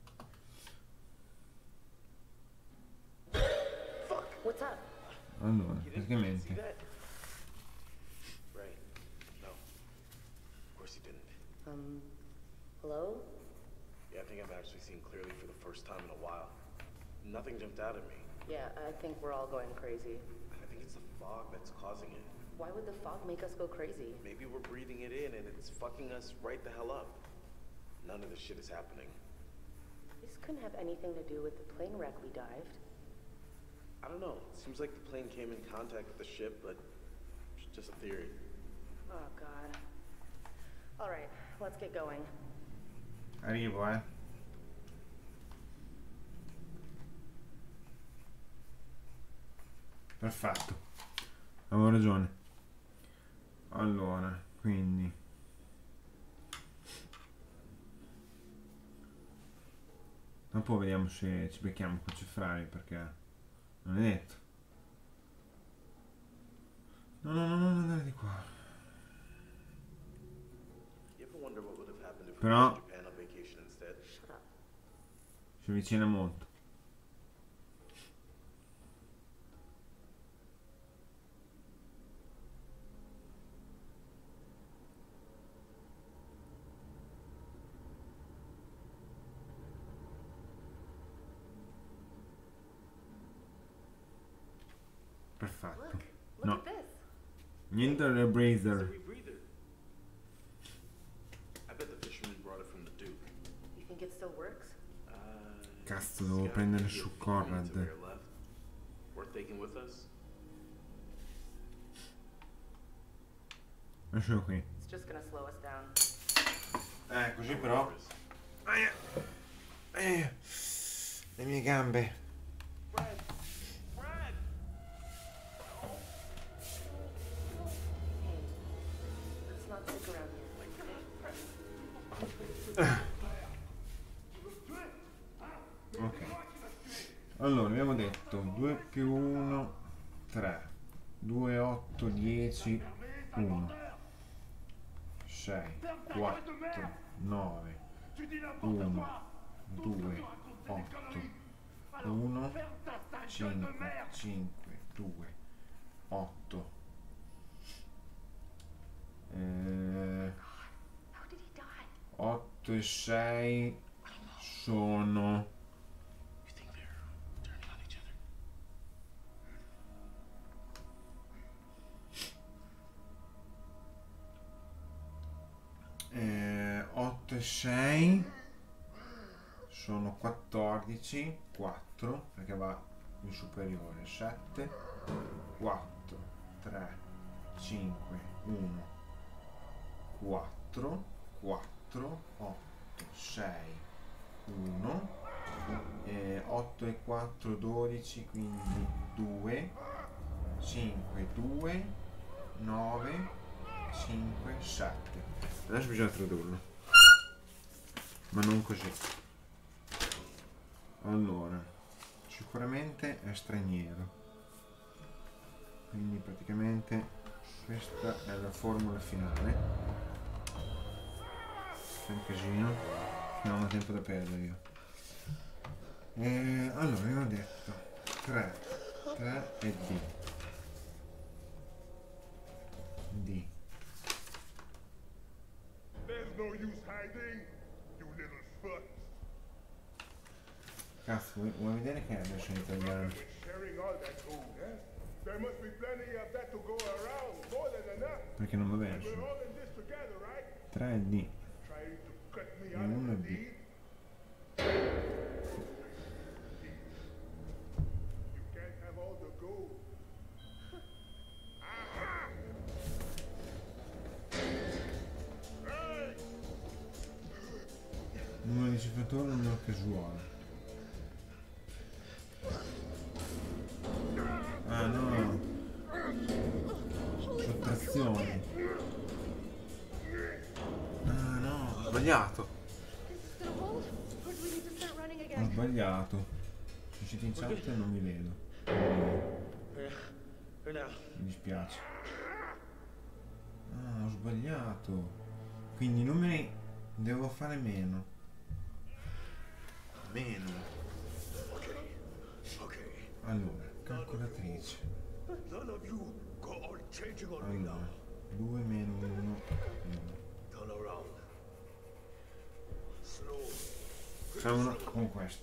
Speaker 3: What's up?
Speaker 1: Allora,
Speaker 7: You didn't see
Speaker 1: praticamente.
Speaker 7: that? Right. No. Of course you didn't.
Speaker 3: Hello?
Speaker 7: Yeah. I think I'm actually seeing clearly for the first time in a while. Nothing jumped out at me.
Speaker 4: Yeah, I think we're all going crazy.
Speaker 7: I think it's the fog that's causing it.
Speaker 4: Why would the fog make us go crazy?
Speaker 7: Maybe we're breathing it in and it's fucking us right the hell up. None of this shit is happening.
Speaker 4: This couldn't have anything to do with the plane wreck we dived.
Speaker 7: I don't know. Seems like the plane came in contact with the ship, but it's just a theory.
Speaker 4: Oh, God. All right, let's get going.
Speaker 1: Arrivo, eh. Perfetto. Avevo ragione. Allora, quindi dopo vediamo se ci becchiamo con Cefrari, perché non è detto. No, non andare di qua.
Speaker 7: You ever wonder what would have happened if we
Speaker 1: Però
Speaker 7: went to Japan on vacation instead?
Speaker 4: Shut up.
Speaker 1: si avvicina molto. Perfetto.
Speaker 3: Look
Speaker 1: No,
Speaker 3: at this.
Speaker 1: niente del
Speaker 7: It's a
Speaker 1: brazier.
Speaker 7: rebreather. I bet the fisherman brought it from the Duke.
Speaker 4: You think it still works?
Speaker 1: Cazzo,
Speaker 7: it's
Speaker 1: devo
Speaker 7: got
Speaker 1: prendere
Speaker 7: maybe a
Speaker 1: su
Speaker 7: few
Speaker 1: Conrad.
Speaker 7: minutes of air left. Worth taking with us?
Speaker 1: Lascialo qui.
Speaker 4: It's just gonna slow us down.
Speaker 1: Così però. Aia. Le mie gambe.
Speaker 7: Fred! Fred!
Speaker 4: Hey, let's not stick around here.
Speaker 1: Ok. Allora, abbiamo detto 2 più 1, 3. 2, 8, 10, 1. 6, 4, 9, 1, 2, 8, 1, 5, 5, 2, 8.
Speaker 3: How did he die?
Speaker 1: 8 e 6 sono
Speaker 7: You think they're turning on each other?
Speaker 1: 8 e 6 sono 14, 4 perché va in superiore, 7, 4, 3, 5, 1, 4, 4, 8, 6, 1, 8 e 4, 12, quindi 2, 5, 2, 9, 5, 7. Adesso bisogna tradurlo, ma non così. Allora, sicuramente è straniero, quindi praticamente questa è la formula finale. C'è un casino, non ho tempo da perdere io. Allora, abbiamo detto 3 e D.
Speaker 8: There's no use hiding, you little fuck.
Speaker 1: Cazzo, vuoi vedere che è adesso in italiano?
Speaker 8: With sharing all that food, eh? There must be plenty of that to go around, more than enough.
Speaker 1: Perché non va bene.
Speaker 8: We're all in this together, right?
Speaker 1: 3 e D.
Speaker 8: Trying to cut me
Speaker 1: E
Speaker 8: out of
Speaker 1: 1
Speaker 8: the
Speaker 1: e D.
Speaker 8: deed? You can't have all the gold. Aha! Hey!
Speaker 1: Numero di cifratore e numero casuale. Ah no, sottrazioni. Ah no, ho sbagliato.
Speaker 3: Is this gonna hold? Or do we need to start running
Speaker 1: Ho
Speaker 3: again?
Speaker 1: sbagliato. Se siete in chat e non vi vedo.
Speaker 7: Here now.
Speaker 1: Mi dispiace. Ah, ho sbagliato. Quindi i numeri devo fare meno. Meno.
Speaker 8: Okay.
Speaker 1: Allora, calcolatrice.
Speaker 8: None of you go all changing on me
Speaker 1: Allora,
Speaker 8: now.
Speaker 1: 2 meno 1, 1.
Speaker 8: Turn around. Slow.
Speaker 1: Facciamo una con questo.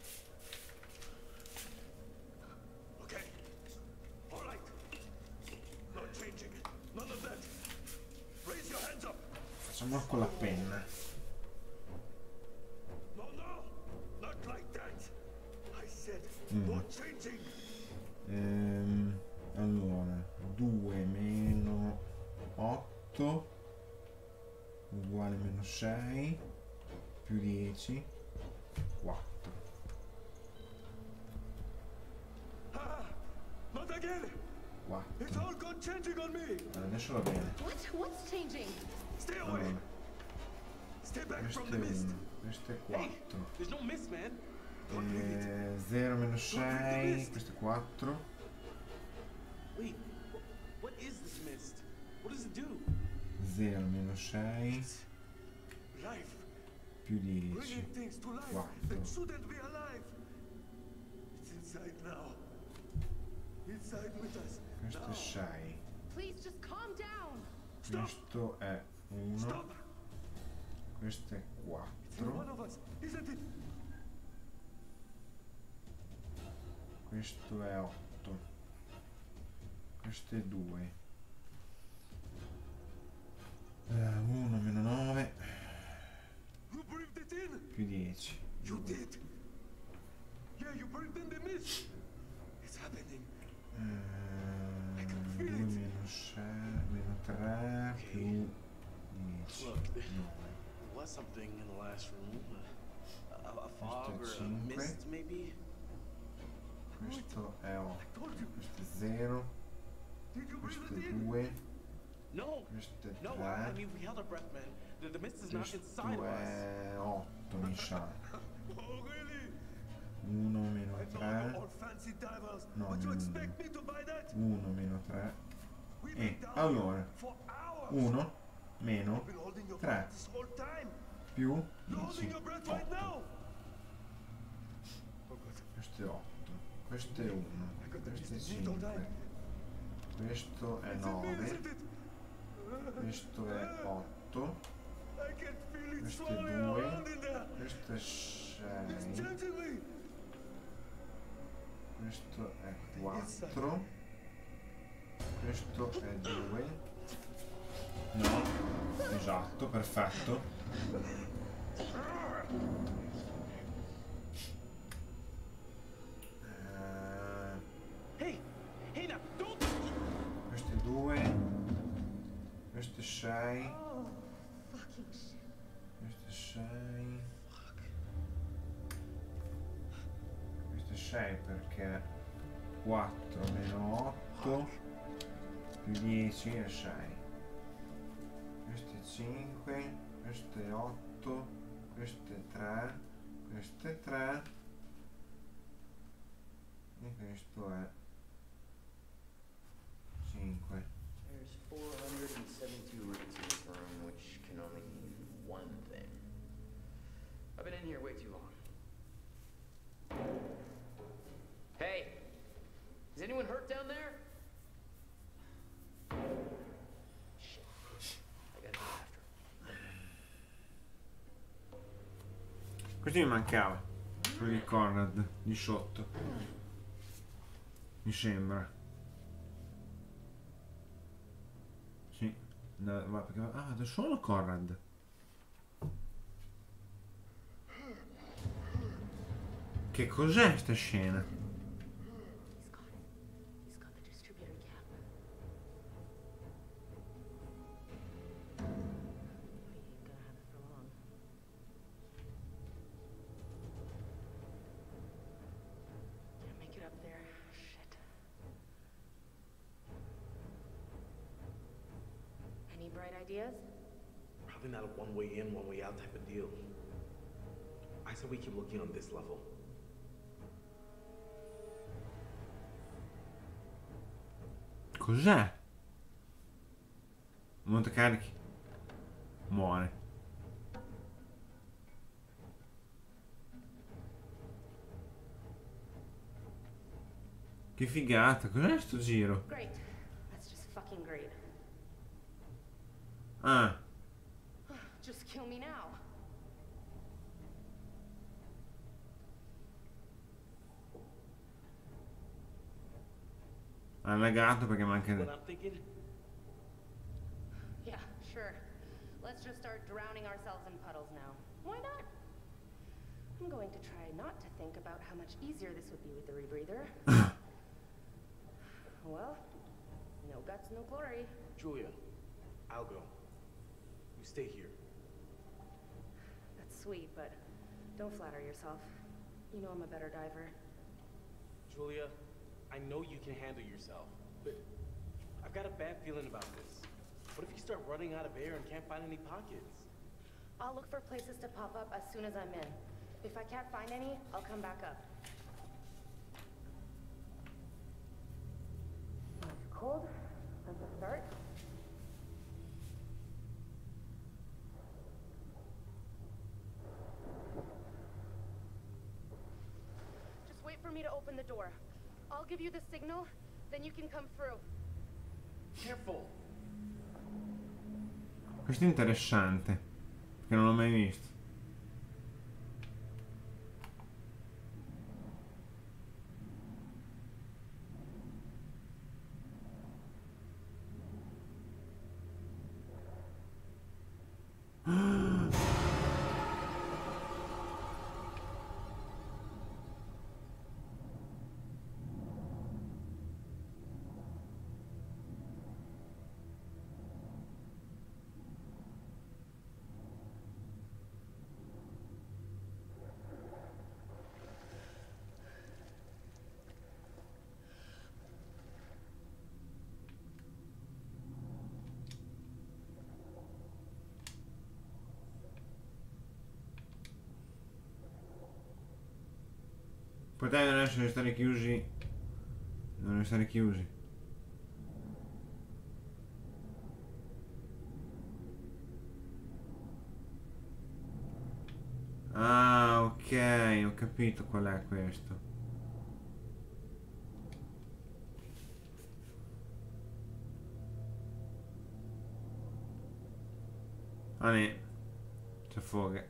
Speaker 8: Okay. All right. No changing. None of that. Raise your hands up.
Speaker 1: Facciamo con la penna.
Speaker 8: No, no. Not like that. I said no changing.
Speaker 1: Allora 2 meno 8 uguale meno 6 più 10 4.
Speaker 8: Ah, not again.
Speaker 1: 4.
Speaker 8: It's all gone changing on me.
Speaker 1: Adesso va bene.
Speaker 3: What? What's changing?
Speaker 8: Stay away.
Speaker 1: Allora,
Speaker 8: Stay back
Speaker 1: questo
Speaker 8: from
Speaker 1: è
Speaker 8: the mist.
Speaker 1: 1, questo è 4.
Speaker 6: There's no mist, man.
Speaker 1: 0 meno 6, questo è 4.
Speaker 6: Wait, what is this mist? What does it do?
Speaker 1: 0 meno 6
Speaker 8: Life.
Speaker 1: più 10.
Speaker 8: Bringing things to life
Speaker 1: Quattro.
Speaker 8: that shouldn't be alive. It's inside now. Inside with us.
Speaker 1: Questo è
Speaker 8: Now.
Speaker 1: 6.
Speaker 3: Please just calm down.
Speaker 8: Stop.
Speaker 1: Questo è 1.
Speaker 8: Stop.
Speaker 1: Questo è
Speaker 8: It's in one
Speaker 1: 4.
Speaker 8: of us, isn't it?
Speaker 1: Questo è 8. Questo è 2. 1 meno 9
Speaker 8: You breathed it in.
Speaker 1: più 10.
Speaker 8: You did. Yeah, you breathed in the mist. It's happening.
Speaker 1: 2 meno 6 meno 3 più 10.
Speaker 7: Look, there
Speaker 1: 9.
Speaker 7: was something in the last room. A fog or a
Speaker 1: cinque.
Speaker 7: mist, maybe?
Speaker 1: Questo è 8.
Speaker 8: Told you.
Speaker 1: Questo è 0.
Speaker 8: Did you breathe
Speaker 1: Questo
Speaker 8: it
Speaker 1: è
Speaker 8: in?
Speaker 1: 2.
Speaker 6: No,
Speaker 1: Questo è
Speaker 6: no, I
Speaker 1: 3.
Speaker 6: mean, we held our breath, man. The mist is not inside
Speaker 1: Questo
Speaker 6: of us.
Speaker 1: è 8, mi sa.
Speaker 8: Oh, really?
Speaker 1: 1 meno
Speaker 8: I know
Speaker 1: 3.
Speaker 8: you're all fancy divers,
Speaker 1: No,
Speaker 8: but you
Speaker 1: no,
Speaker 8: expect me to buy that?
Speaker 1: 1 meno 3.
Speaker 8: We've
Speaker 1: E
Speaker 8: been down
Speaker 1: allora
Speaker 8: here for hours.
Speaker 1: 1 meno
Speaker 8: You've been holding your
Speaker 1: 3
Speaker 8: breath this whole time.
Speaker 1: più
Speaker 8: You're holding
Speaker 1: 10.
Speaker 8: your breath right
Speaker 1: 8.
Speaker 8: now. Oh, God.
Speaker 1: Questo è 8. Questo è 1.
Speaker 8: I got the
Speaker 1: Questo è
Speaker 8: mist in me, don't
Speaker 1: 5.
Speaker 8: I?
Speaker 1: Questo è
Speaker 8: It's in me,
Speaker 1: 9.
Speaker 8: isn't it?
Speaker 1: Questo è 8.
Speaker 8: I can feel it
Speaker 1: Questo è
Speaker 8: swirling
Speaker 1: 2.
Speaker 8: around in there.
Speaker 1: Questo è
Speaker 8: It's
Speaker 1: 6.
Speaker 8: changing me.
Speaker 1: Questo è 4. Questo è 2. No. Esatto, perfetto.
Speaker 6: Hey, hey now, don't.
Speaker 1: Questo è 2. Questo è 6.
Speaker 3: Oh, fucking shit.
Speaker 1: Questo è 6. Questo è 6 perché 4 meno 8 più 10 è 6. Questo è 5. Questo è 8. Questo è 3. Questo è 3. E questo è 5.
Speaker 4: There's 472 roots in this room, which can only mean one thing. I've been in here way too long. Hey! Is anyone hurt down there? Shit. I gotta go after him.
Speaker 1: Questo mi mancava. Quello di Conrad, di sotto. Mi sembra. Sì. No, ma perché... Ah, da solo Conrad. Che cos'è sta scena?
Speaker 3: He's got it. He's got the distributor cap. He ain't gonna have it for long. Can't make it up there. Shit. Any bright ideas?
Speaker 7: Probably not a one-way in, one-way out type of deal. I said we keep looking on this level.
Speaker 1: Cos'è? Montecarichi. Muore. Che figata, cos'è sto giro?
Speaker 3: Great. That's just fucking great.
Speaker 1: Ah,
Speaker 3: Just kill me now.
Speaker 1: allagato perché manca...
Speaker 7: What I'm thinking?
Speaker 3: Yeah, sure. Let's just start drowning ourselves in puddles now. Why not? I'm going to try not to think about how much easier this would be with the rebreather. Well, no guts, no glory.
Speaker 7: Julia, I'll go. You stay here.
Speaker 3: That's sweet, but don't flatter yourself. You know I'm a better diver.
Speaker 7: Julia, I know you can handle yourself, but I've got a bad feeling about this. What if you start running out of air and can't find any pockets?
Speaker 3: I'll look for places to pop up as soon as I'm in. If I can't find any, I'll come back up. It's cold. That's a start. Just wait for me to open the door. I'll give you the signal, then you can come through.
Speaker 7: Careful!
Speaker 1: Questo è interessante, perché non l'ho mai visto. Potete non essere stare chiusi. Non essere chiusi. Ah, ok, ho capito qual è questo. Ah, ne. C'è fuoco.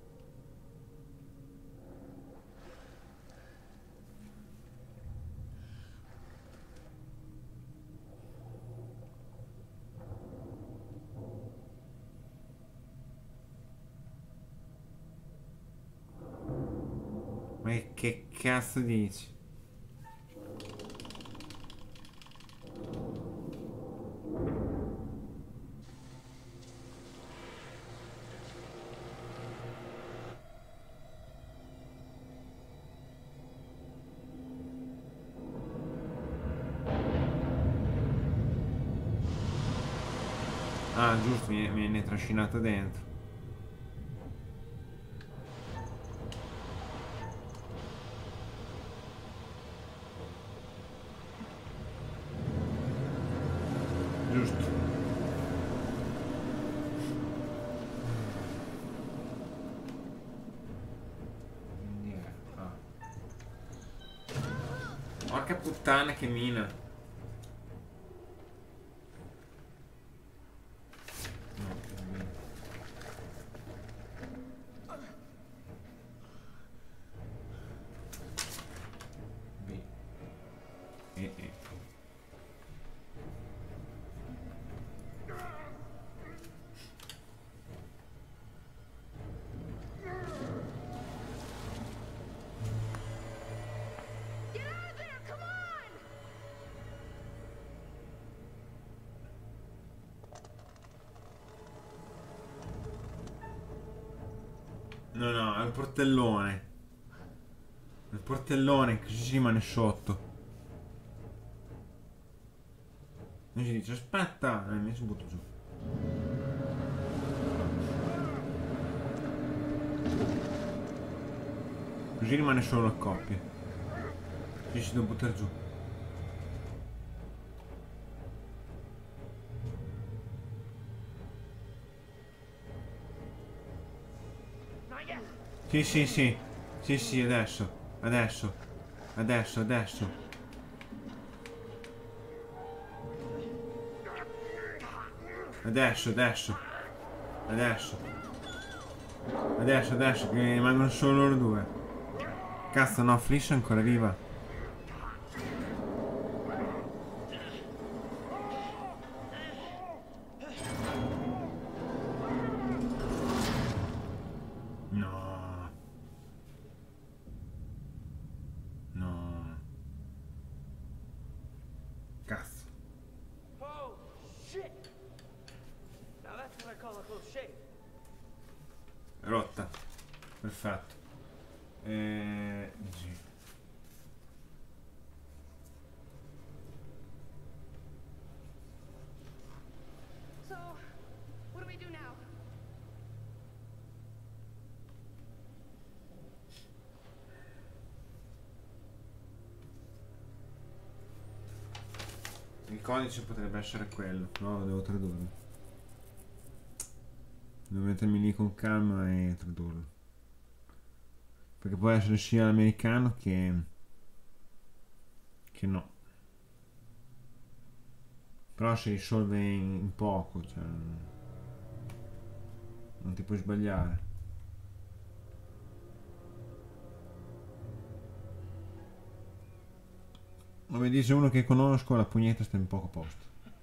Speaker 1: Ma che cazzo dici? Ah, giusto, mi viene trascinato dentro. Giusto. Ah. Porca puttana che mina. No, no, è il portellone. Il portellone, così si rimane sotto. E ci dice, aspetta, mi si butta giù. Così rimane solo la coppia. Ci si deve buttare giù. Sì, sì, sì. Sì, sì, adesso. Adesso. Adesso, adesso. Adesso, adesso. Adesso. Adesso, adesso, che rimangono solo loro due. Cazzo, no, Flish è ancora viva. Sì.
Speaker 3: So, what do we do now?
Speaker 1: Il codice potrebbe essere quello, no, lo devo tradurre. Devo mettermi lì con calma e tradurlo. Perché può essere sia l'americano che no. Però si risolve in poco, cioè non ti puoi sbagliare. Come dice uno che conosco, la pugnetta sta in poco posto.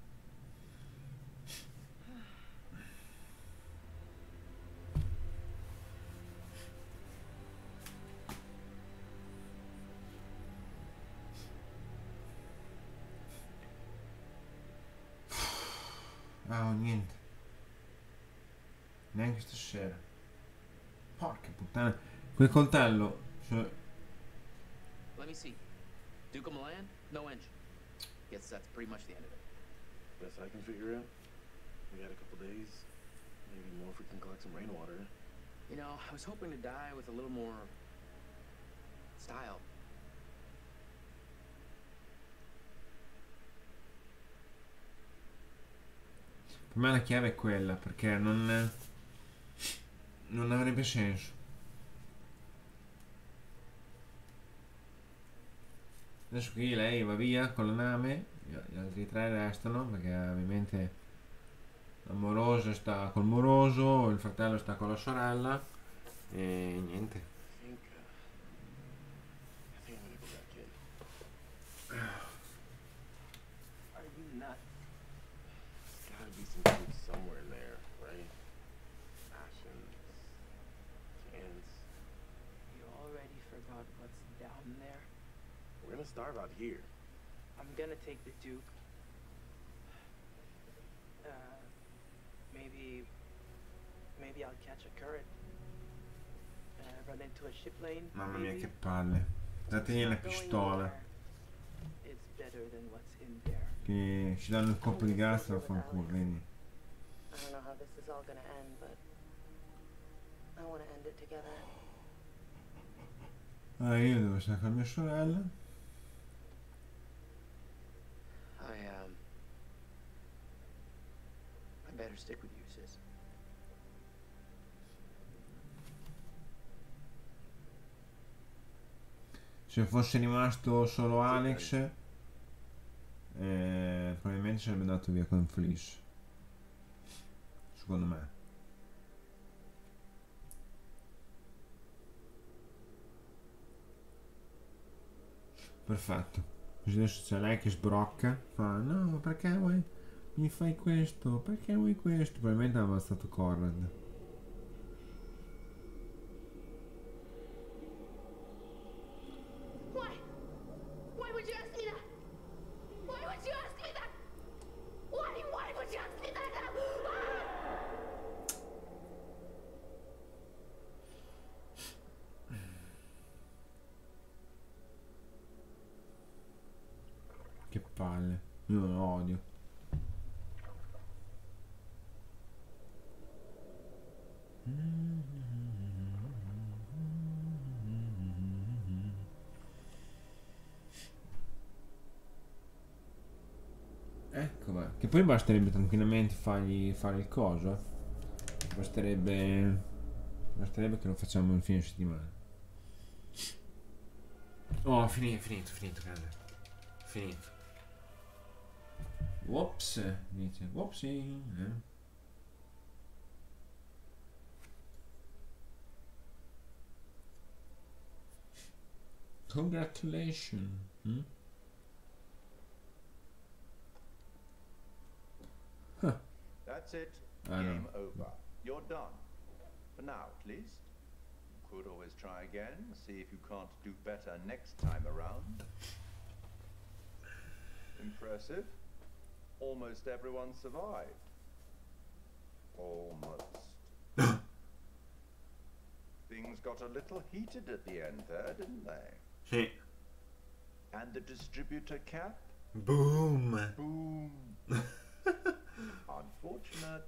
Speaker 1: Ah, niente. Neanche stasera. Porca puttana. Quel coltello. Cioè,
Speaker 4: Let me see. Duke of Milan? No engine. Guess that's pretty much the end of it.
Speaker 7: Best I can figure out. We got a couple days. Maybe more if we can collect some rainwater.
Speaker 4: You know, I was hoping to die with a little more style.
Speaker 1: per me la chiave è quella, perché non avrebbe senso. Adesso qui lei va via con la nave, gli altri tre restano perché ovviamente l'amoroso sta col moroso, il fratello sta con la sorella e niente.
Speaker 7: I think I'm gonna go back in.
Speaker 6: Are you nuts?
Speaker 7: There's gotta be some food somewhere in there, right? Rations, cans.
Speaker 6: You already forgot what's down there?
Speaker 7: We're gonna starve out here.
Speaker 6: I'm gonna take the Duke. Maybe I'll catch a current. Run into a ship lane.
Speaker 1: Mamma mia
Speaker 6: maybe.
Speaker 1: che palle. Dategli
Speaker 6: It's
Speaker 1: una
Speaker 6: not going
Speaker 1: pistola
Speaker 6: anywhere. It's better than what's in there.
Speaker 1: che ci danno il colpo di gas e lo fanculo, vedi?
Speaker 3: I don't know how this is all gonna end, but I want to end it together.
Speaker 1: Ah, io devo stare con mia sorella.
Speaker 4: I better stick with you, sis.
Speaker 1: Se fosse rimasto solo Alex, probabilmente sarebbe andato via con Felice. Secondo me. Perfetto. Così adesso c'è lei che sbrocca. Fa, no, perché vuoi mi fai questo? Perché vuoi questo? Probabilmente ha ammazzato Conrad.
Speaker 3: Why? Why would you ask me that? Why would you ask me that? Why would you ask me that?
Speaker 1: Che palle. Io lo odio. Ecco, va. Che poi basterebbe tranquillamente fargli fare il coso, eh. Basterebbe che lo facciamo il fine settimana. Oh, finito, grande. Finito. Whoops, dice. Whoopsie. Congratulations.
Speaker 5: That's it.
Speaker 1: I know.
Speaker 5: Game over. You're done. For now, at least. You could always try again, see if you can't do better next time around. Impressive. Almost everyone survived. Almost. Things got a little heated at the end there, didn't they?
Speaker 1: Sì.
Speaker 5: And the distributor cap?
Speaker 1: Boom.
Speaker 5: Boom. Unfortunate.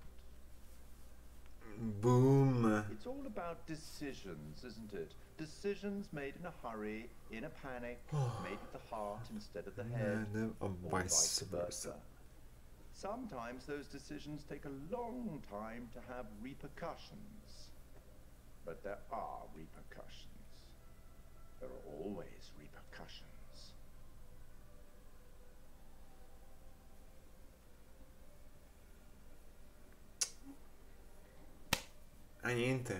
Speaker 1: Boom.
Speaker 5: It's all about decisions, isn't it? Decisions made in a hurry, in a panic, made with the heart instead of the head,
Speaker 1: Or
Speaker 5: or vice versa. Sometimes those decisions take a long time to have repercussions. But there are repercussions. There are always repercussions.
Speaker 1: Ah, niente.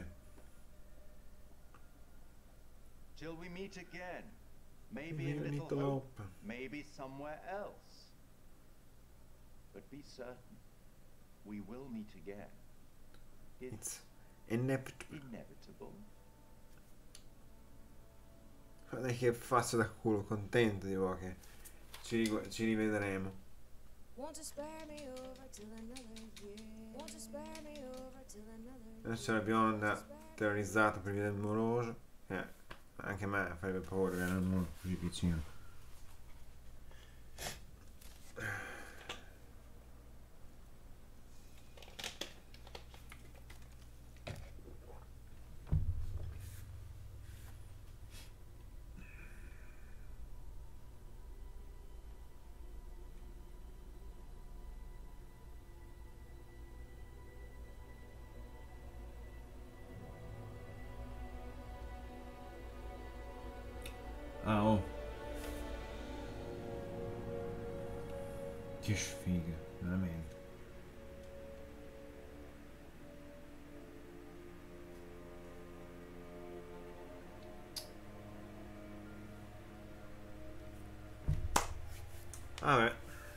Speaker 5: Till we meet again. Maybe
Speaker 1: We'll
Speaker 5: in
Speaker 1: meet
Speaker 5: Little Hope,
Speaker 1: up.
Speaker 5: maybe somewhere else. But be certain, we will meet again.
Speaker 1: It's inevitable.
Speaker 5: Inevitable.
Speaker 1: Guarda che faccio da culo, contento di voi che ci rivedremo.
Speaker 9: Won't you spare me over till another year? Won't you spare me over till another year?
Speaker 1: Adesso la bionda terrorizzata per via del moroso. Anche a me farebbe paura vedere il muro così vicino. Ah, oh. Che sfiga, veramente. Vabbè.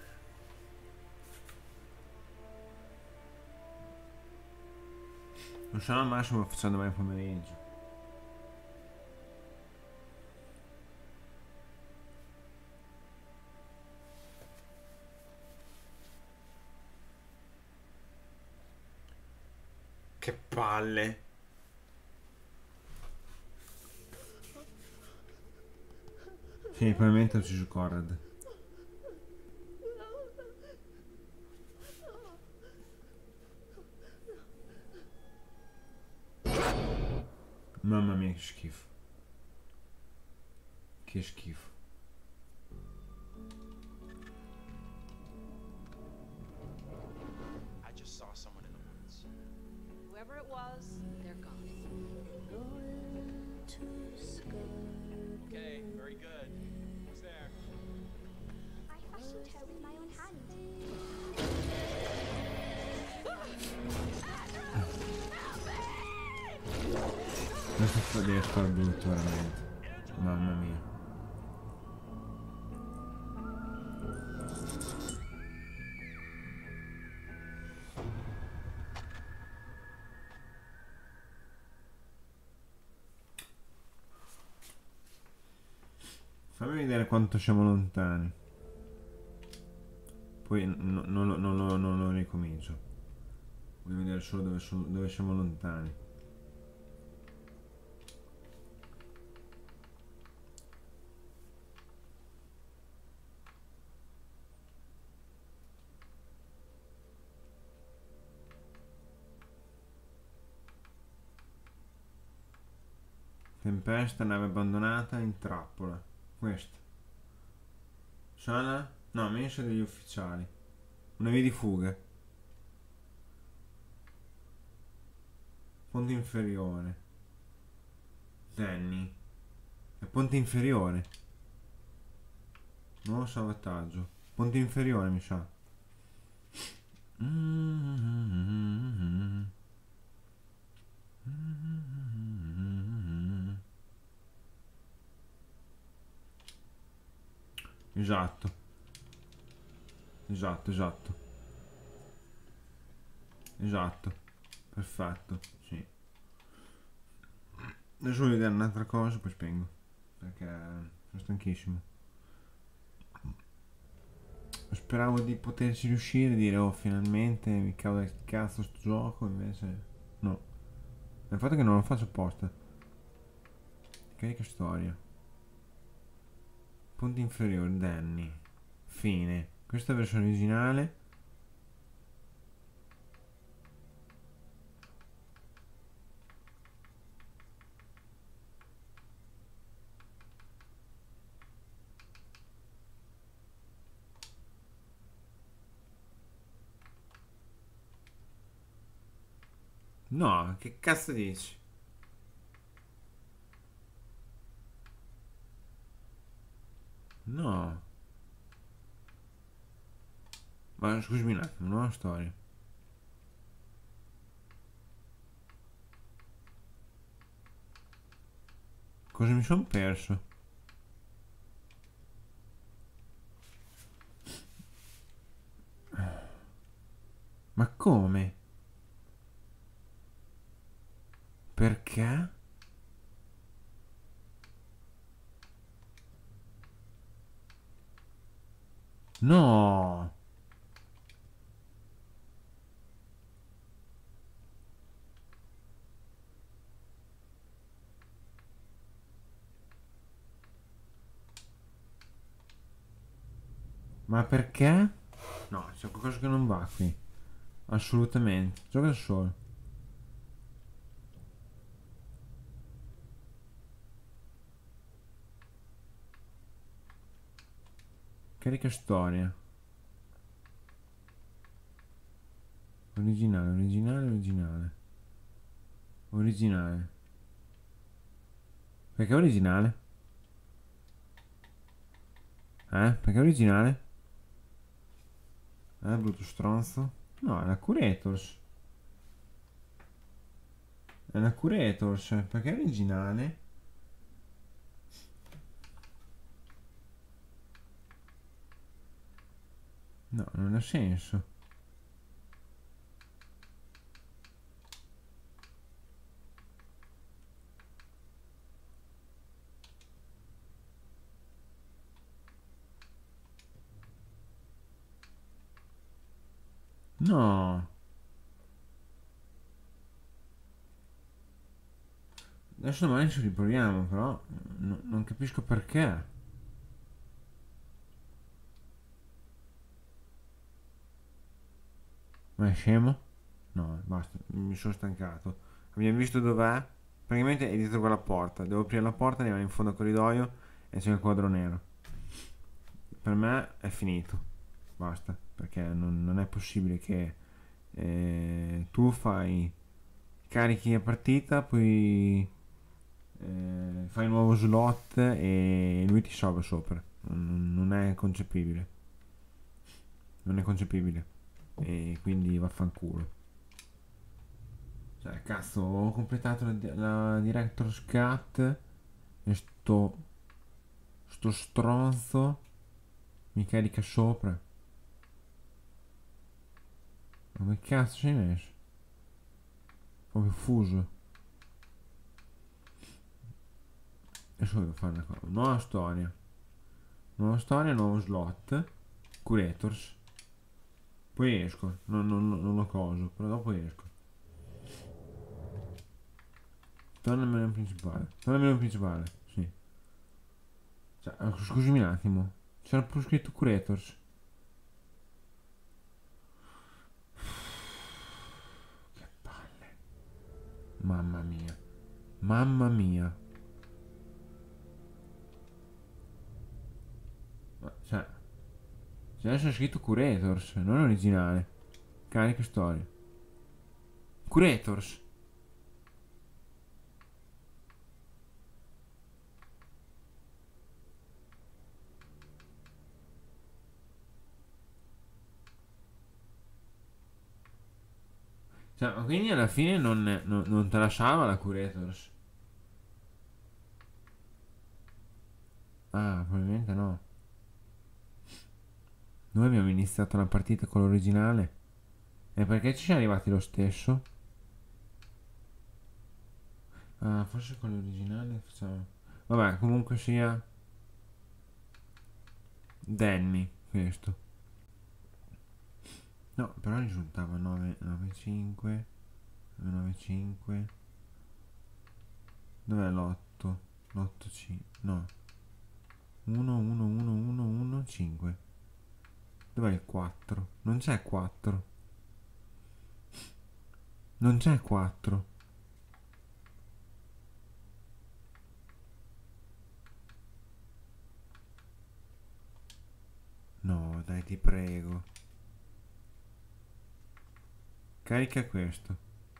Speaker 1: Non sarà al massimo facendo mai pomeriggio. Che palle. Sì, probabilmente ho ucciso Conrad. Mamma mia, che schifo. Che schifo.
Speaker 2: I just saw someone in the woods.
Speaker 9: Whoever it was, they're gone.
Speaker 2: Okay, very good. Who's there?
Speaker 10: I fashioned her with my own hand.
Speaker 1: Questo deve far brutto veramente. Mamma mia. Fammi vedere quanto siamo lontani. Poi non lo ricomincio. Voglio vedere solo dove siamo lontani. Tempesta, nave abbandonata, in trappola. Questo. Sala? No, mensa degli ufficiali. Una via di fuga. Ponte inferiore. Danny. È ponte inferiore. Nuovo salvataggio. Ponte inferiore, mi sa. Esatto. Esatto. Perfetto, sì. Adesso voglio vedere un'altra cosa, poi spengo. Perché sono stanchissimo. Speravo di poterci riuscire, dire oh finalmente mi cavo del cazzo sto gioco, invece no. Il fatto è che non lo faccio apposta. Carica storia. Punti inferiori, danni. Fine. Questa è la versione originale. No, che cazzo dici? No. Ma scusami un attimo, nuova storia. Cosa mi sono perso? Ma come? Perché? No! Ma perché? No, c'è qualcosa che non va qui. Assolutamente. Gioca da solo. Carica storia. Originale, originale, originale. Originale. Perché originale? Perché originale? Brutto stronzo. No, è la Curators. È la Curators. Perché originale? No, non ha senso. No. Adesso domani ci riproviamo, però non capisco perché. Ma è scemo? No, basta, mi sono stancato. Abbiamo visto dov'è? Praticamente è dietro quella porta. Devo aprire la porta, andiamo in fondo al corridoio e c'è il quadro nero. Per me è finito. Basta, perché non è possibile che tu carichi la partita, poi fai un nuovo slot e lui ti salva sopra. Non è concepibile. Non è concepibile. E quindi vaffanculo. Cioè, cazzo, ho completato la Director's Cut e sto stronzo mi carica sopra. Ma che cazzo ci hai messo? Proprio fuso. Adesso devo fare una cosa. Nuova storia. Nuova storia, nuovo slot. Curators. Poi esco. Non lo coso, però dopo esco. Torna al menu principale. Torna al menu principale, sì. Cioè, scusami un attimo. C'era pure scritto Curators. Che palle. Mamma mia. Mamma mia. Ma, cioè adesso è scritto Curators, non originale. Carica storia. Curators. Cioè, ma quindi alla fine non te lasciava la Curators? Ah, probabilmente no. Noi abbiamo iniziato la partita con l'originale. E perché ci siamo arrivati lo stesso? Ah, forse con l'originale facciamo... Vabbè, comunque sia... Danny, questo. No, però risultava 9, 9, 5... 9, 5... Dov'è l'8? 8, 5, no. 1, 1, 1, 1, 1, 5. Dov'è il 4? Non c'è 4. Non c'è 4. No, dai, ti prego. Carica questo.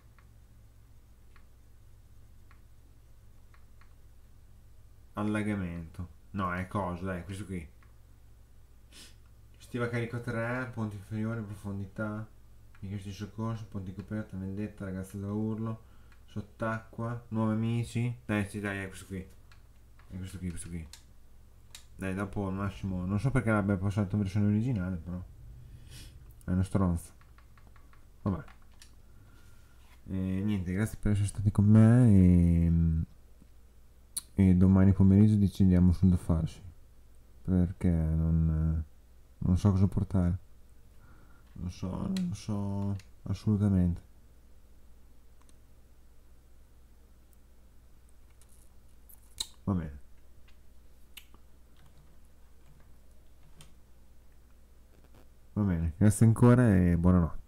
Speaker 1: Allagamento. No, è cosa, dai, questo qui. Stiva carico 3, ponte inferiore, profondità. Richiesti di soccorso, ponti coperta, vendetta, ragazza da urlo. Sott'acqua, nuovi amici. Dai, sì, dai, è questo qui. È questo qui, questo qui. Dai, dopo al massimo. Non so perché l'abbia passato in versione originale, però. È uno stronzo. Vabbè. E niente, grazie per essere stati con me. E domani pomeriggio decidiamo sul da farsi. Perché non so cosa portare. Non so assolutamente. Va bene. Va bene, grazie ancora e buonanotte.